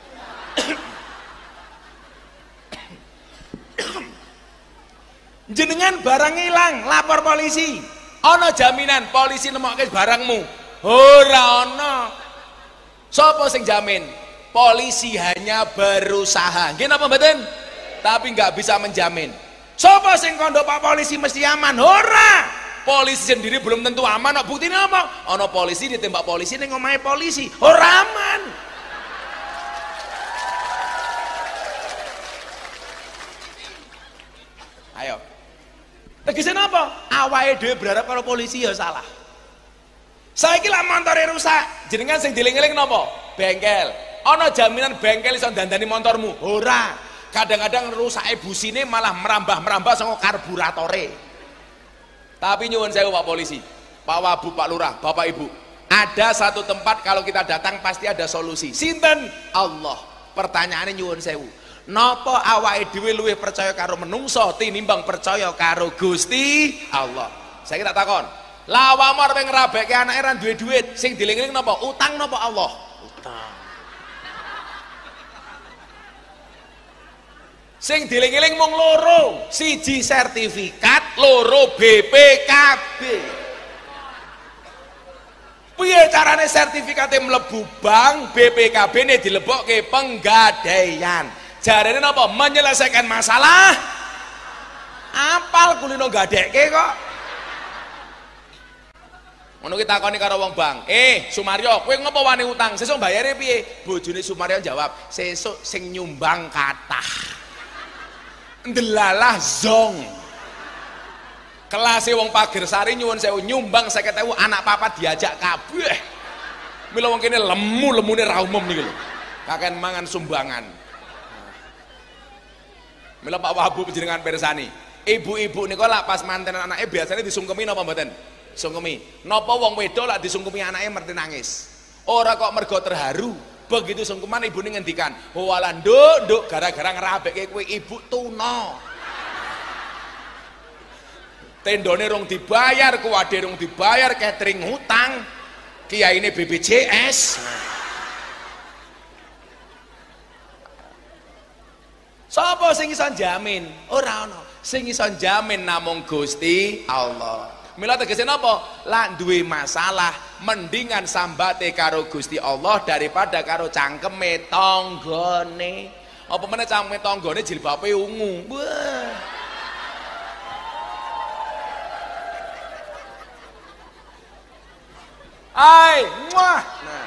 Jenengan barang hilang, lapor polisi. Ana jaminan polisi nemokke barangmu? Ora ana. Sapa sing jamin? Polisi hanya berusaha. Nggih napa mboten? Tapi nggak bisa menjamin. Sapa sing kandha Pak Polisi mesti aman? Ora. Polisi sendiri belum tentu aman. Kok buktine apa? Ana polisi ditembak polisi ning omahe polisi. Ora aman. Ayo Tegese napa? Awake dhewe berharap karo polisi ya salah. Saiki lak montore rusak, jenengan sing dieling-eling napa? Bengkel. Ana jaminan bengkel iso dandani motormu? Ora. Kadang-kadang rusake busine malah merambah-merambah saka karburatore. Tapi nyuwun sewu Pak Polisi, Pak Wabub, Pak Lurah, Bapak Ibu, ada satu tempat kalau kita datang pasti ada solusi. Sinten? Allah. Pertanyaannya nyuwun sewu, napa awake dhewe luwih percaya karo menungso tinimbang percaya karo Gusti Allah? Saya tak takon, lah awakmu arep ngrabekke anake ra duwe duit, sing dieling-eling napa? Utang napa Allah? Utang. Sing dieling-eling mung loro, siji sertifikat, loro BPKB. Piye carane sertifikate mlebu bank, BPKB-ne dilebokke penggadaian. Jarene napa? Menyelesaikan masalah. Apal kulino gadekke kok. Ngono ki takoni karo wong bank. Sumaryo, kowe ngopo wani utang? Sesuk bayare piye? Bojone Sumaryo jawab, sesuk sing nyumbang kathah. Ndelalah zong. Kelase wong Pagersari nyuwun sewu nyumbang 50.000 anak papat diajak kabeh. Mila wong kene lemu-lemune ra umum niku lho. Kaken mangan sumbangan. Mila Pak Wahbu jenengan pirsani. Ibu-ibu niku lak pas manten anake biasanya disungkemi napa mboten? Sungkemi. Napa wong wedok lak disungkemi anake merti nangis? Ora kok mergo terharu. Begitu sungkeman ibu ini ngendikan, walah nduk gara-gara ngerabekke kowe ibu tuna. Tendone rong dibayar, kuwade rong dibayar, catering hutang, kiyaine BPJS. Sapa sing iso jamin? Ora ana. Sing iso jamin namung Gusti Allah. Mila tegese napa? Lah duwe masalah, mendingan sambate karo Gusti Allah daripada karo cangkeme tanggane. Apa meneh cangkeme tanggane jilbabe ungu. Wah. Ai, muah. Nah.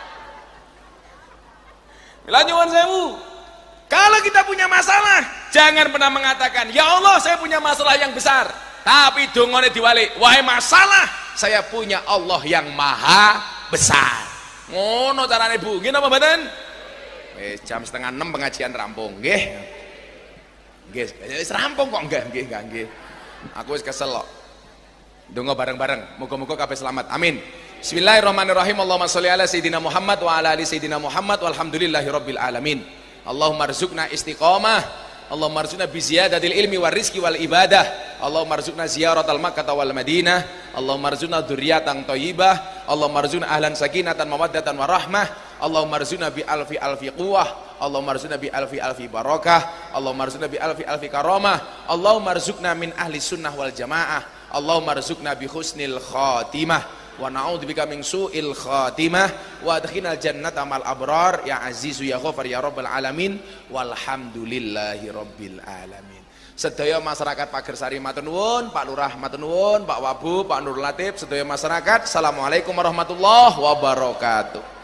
Mila nyuwun sewu. Kalau kita punya masalah, jangan pernah mengatakan, "Ya Allah, saya punya masalah yang besar." Tapi dongane diwalik, wahai masalah, saya punya Allah yang maha besar. Ngono carane Bu. Nggih napa mboten? Jam 5:30 pengajian rampung, nggih. Nggih, wis rampung kok nggih. Aku wis kesel kok. Donga bareng-bareng, muga-muga kabeh selamat. Amin. Bismillahirrahmanirrahim. Allahumma sholli ala sayidina Muhammad wa ala ali sayidina Muhammad walhamdulillahirabbil alamin. Allahumma rzuqna istiqamah. Allahumma arzuqna bi ziyadatil ilmi war rizqi wal ibadah. Allahumma arzuqna ziyaratal Makkah wal Madinah. Allahumma arzuqna dzurriatan thayyibah. Allahumma arzuqna ahlan sakinatan mawaddatan warahmah. Allahumma arzuqna bi alfi quwwah. Allahumma arzuqna bi alfi barakah. Allahumma arzuqna bi alfi karamah. Allahumma arzuqna min ahli sunnah wal jamaah. Allahumma arzuqna bi husnil khatimah. Wa na'udzubika min su'il khatimah wa adkhilnal jannata mal abrar ya azizu ya ghafar ya rabbal alamin walhamdulillahi rabbil alamin. Sedaya masyarakat Pagersari matur nuwun, Pak Lurah matur nuwun, Pak Wabub, Pak Nur Latif, sedaya masyarakat, assalamualaikum warahmatullahi wabarakatuh.